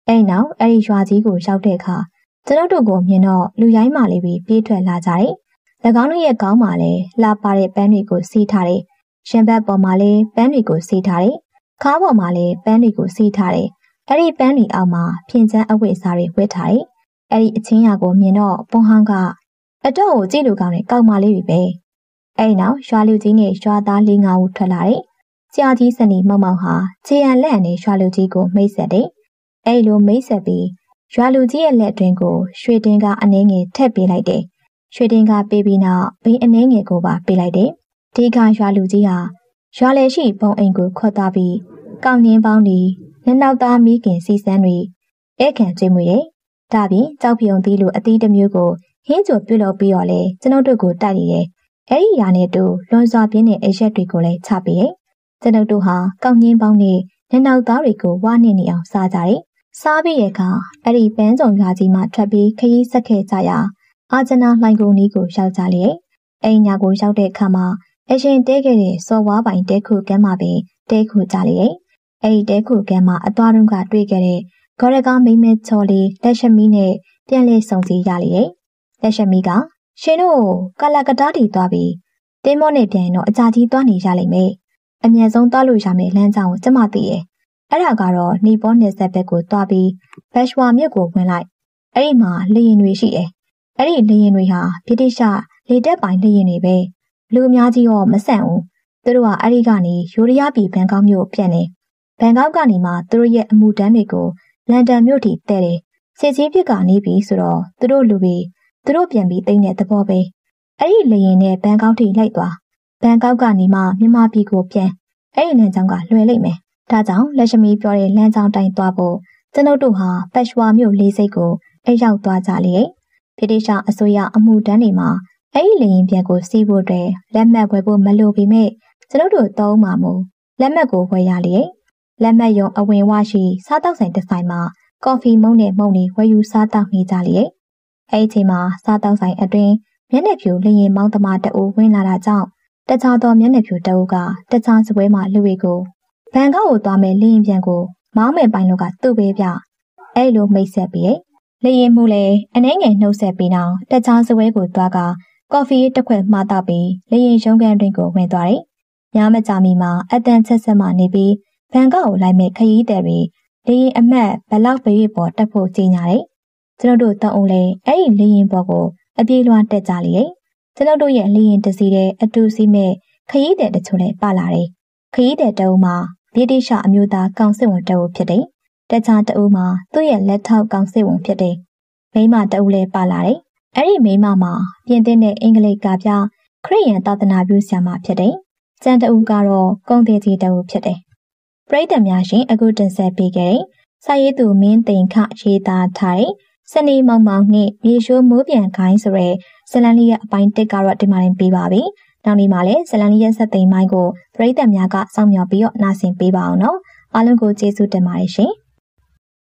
အဲ့နောက်အဲ့ဒီရွာကြီးကိုရောက်တဲ့အခါကျွန်ုပ်တို့ကိုမြင်တော့လူရိုင်းမာလေးတွေပြေးထွက်လာကြတယ်။၎င်းတို့ရဲ့ခေါင်းမှာလည်းလှပတဲ့ပန်းတွေကိုစီးထားတယ်။ရှင်ဘက်ပေါ်မှာလည်းပန်းတွေကိုစီးထားတယ်။ခါးပေါ်မှာလည်းပန်းတွေကိုစီးထားတယ်။အဲ့ဒီပန်းတွေအောက်မှာဖြင်းချမ်းအဝတ်အစားတွေဝတ်ထားတယ်။အဲ့ဒီအချင်းရာကိုမြင်တော့ပွန်ဟောင်းကအတော့ကိုကြည့်လို့ကောင်းတဲ့ကောက်မလေးတွေပဲ။အဲ့နောက်ရွာလူကြီးနဲ့ရွာသား၄-၅ဦးထွက်လာတယ်။ဆရာကြီးစနေမောင်မောင်ဟာခြေရန်လက်နဲ့ရွာလူကြီးကိုမိတ်ဆက်တယ်။အဲ့လိုမိတ်ဆက်ပြီးရွာလူကြီးရဲ့လက်အတွင်းကိုရွှေတင်းကအနှင်းငယ်ထည့်ပေးလိုက်တယ်။ရွှေတင်းကပေးပြီးနောက်ဘိန်းအနှင်းငယ်ကိုပါပေးလိုက်တယ်။ဒီကရွာလူကြီးဟာရွာလယ်ရှိဘုံအိမ်ကိုခေါ်သွားပြီးကောင်းငင်းပေါင်းတွေလက်နောက်သားမိခင်စီစန်းတွေဧကန်ကျွေးမွေတယ်။ဒါပြင်ကြောက်ပြုံသီးလိုအသီးတစ်မျိုးကိုဟင်းချိုပြုတ်လုပ်ပြီးတော့လေကျွန်ုပ်တို့ကိုတိုက်နေတယ်။အဲ့ဒီຢာနဲ့တူလွန်စွာပြင်းတဲ့အရက်တွေကိုလည်းချပေးတယ်။ကျွန်ုပ်တို့ဟာကောင်းငင်းပေါင်းနဲ့လက်နောက်သားတွေကိုဝါနေနေအောင်စားကြတယ်။စားပြီးတဲ့အခါအဲ့ဒီပန်းစုံရွာကြီးမှထွက်ပြီးခရီးဆက်ခဲ့ကြရာအာဂျနာလှိုင်ကုန်နီးကိုရောက်ကြလေ။အဲ့ညာကိုရောက်တဲ့အခါမှာအရှင်တဲခဲ့တဲ့စော်ဝါးပိုင်တဲခုကမ်းမှာပဲတဲခုကြလေ။အဲ့ဒီတဲခုကမ်းမှာအသွားတုန်းကတွေ့ခဲ့တဲ့ဂေါ်ရကားမိမဲချော်လေးလက်ရှမီနဲ့ပြန်လေစုံစီရလေ။လက်ရှမီကရှင်တို့ကလာကတားတီသွားပြီးတင်းမောနဲ့ပြန်ရင်တော့အကြာကြီးသွားနေရလိမ့်မယ်။အမြန်ဆုံးသွားလို့ရမယ်လမ်းကြောင်းကိုကျမသိရဲ့။အဲ့ဒါကတော့နီပေါ်နယ်ဆက်ဘက်ကိုသွားပြီးဘက်ရှ်ဝါမြို့ကိုဝင်လိုက်။အဲ့ဒီမှာလေရင်တွေရှိတယ်။အဲ့ဒီလေရင်တွေဟာဗြိတိရှလေတက်ပိုင်လေရင်တွေပဲ။လူအများကြီးတော့မဆန့်ဘူး။သူတို့ကအဲ့ဒီကနေယူရီးယားပြည်ဘန်ကောက်မြို့ပြန်နေ။ဘန်ကောက်ကနေမှသူတို့ရဲ့အမှုတန်းတွေကိုလန်ဒန်မြို့ထိတဲတယ်။စစ်ကြီးဖြစ်ကနေပြီဆိုတော့သူတို့လူပြီးသူတို့ပြန်ပြီးတိတ်တဲ့သဘောပဲ။အဲ့ဒီလေရင်နဲ့ဘန်ကောက်ထိလိုက်သွား။ဘန်ကောက်ကနေမှမြန်မာပြည်ကိုပြန်။အဲ့ဒီလမ်းကြောင်းကလွယ်လိမ့်မယ်။ဒါကြောင့်လက်ရှမီပြောတဲ့လမ်းကြောင်းတိုင်းသွားဖို့ကျွန်ုပ်တို့ဟာပက်ရှ်ဝါမြို့လေးစိတ်ကိုအဲ့ရောက်သွားကြလေ။ဗြိတိရှအစိုးရအမှုတန်းတွေမှာအဲ့ဒီလေရင်ပြန်ကိုစီးဖို့အတွက်လက်မှတ်ဝယ်ဖို့မလိုပေမဲ့ကျွန်ုပ်တို့သုံးမှာမို့လက်မှတ်ကိုဝယ်ရလေ။လက်မှတ်ရုံအဝင်ဝရှိစားတောက်ဆိုင်တစ်ဆိုင်မှာကော်ဖီမုန့်နဲ့မုန့်တွေဝယ်ယူစားတောက်နေကြလေ။အဲ့ဒီအချိန်မှာစားတောက်ဆိုင်အတွင်းမျက်နှာဖြူလေရင်မောင်းသမားတအူဝင်လာတာကြောင့်တခြားသောမျက်နှာဖြူတအူကတခြားစပွဲမှာလူတွေကိုဘန်ကောက်ကိုသွားမဲ့လေရင်ပြန်ကိုမောင်းမဲ့ပိုင်းလို့ကသူ့ပဲပြအဲ့လိုမိတ်ဆက်ပြီးလေရင်မှုလေအနှဲငယ်နှုတ်ဆက်ပြီးနောက်တခြားစပွဲကိုသွားကကော်ဖီတစ်ခွက်မှားတော့ပြီးလေရင်ရုံးခန်းတွင်ကိုဝင်သွားတယ်။ညမကြမီမှာအတန်ချက်ဆက်မှနေပြီးဘန်ကောက်ကိုလိုက်မဲ့ခရီးသည်တွေလေရင်အမတ်ဘလောက်ပဲပေါ်တက်ဖို့ကြီးညာတယ်။ကျွန်တော်တို့တောင်းအောင်လေအဲ့ဒီလေရင်ပေါ်ကိုအပြေးလွှားတက်ကြလေ။ကျွန်တော်တို့ရဲ့လေရင်တစီတဲ့အတူစီမဲ့ခရီးသည်တချို့လည်းပါလာတယ်။ခရီးသည်တအုပ်မှာဗြိတိရှအမျိုးသားကောင်စစ်ဝန်တအုပ်ဖြစ်တယ်။တခြားတအုပ်မှာသူ့ရဲ့လက်ထောက်ကောင်စစ်ဝန်ဖြစ်တယ်။မိန်းမတအုပ်လည်းပါလာတယ်။အဲ့ဒီမိန်းမမှာပြင်သစ်နဲ့အင်္ဂလိပ်ကပြခရစ်ယာန်သာသနာပြုဆရာမဖြစ်တယ်။ကျန်တအုပ်ကတော့ကုန်သည်ကြီးတအုပ်ဖြစ်တယ်။ပရိသတ်များရှင်အခုတင်ဆက်ပေးခဲ့တဲ့စာရေးသူမင်းသိန်ခရေးသားထားတဲ့စနေမောင်မောင်နဲ့မြေရှိုးမိုးပြန်ခိုင်းဆိုတဲ့ဇလန်လေးရဲ့အပိုင်း1ကတော့ဒီမှာတင်ပေးပါပြီ။နောက်နေ့မှာလည်းဇလန်လေးရဲ့ဆက်သိမ်းပိုင်းကိုပရိသတ်များကစောင့်မျှော်ပြီးတော့နားဆင်ပေးပါအောင်နော်။အားလုံးကိုကျေးဇူးတင်ပါတယ်ရှင်။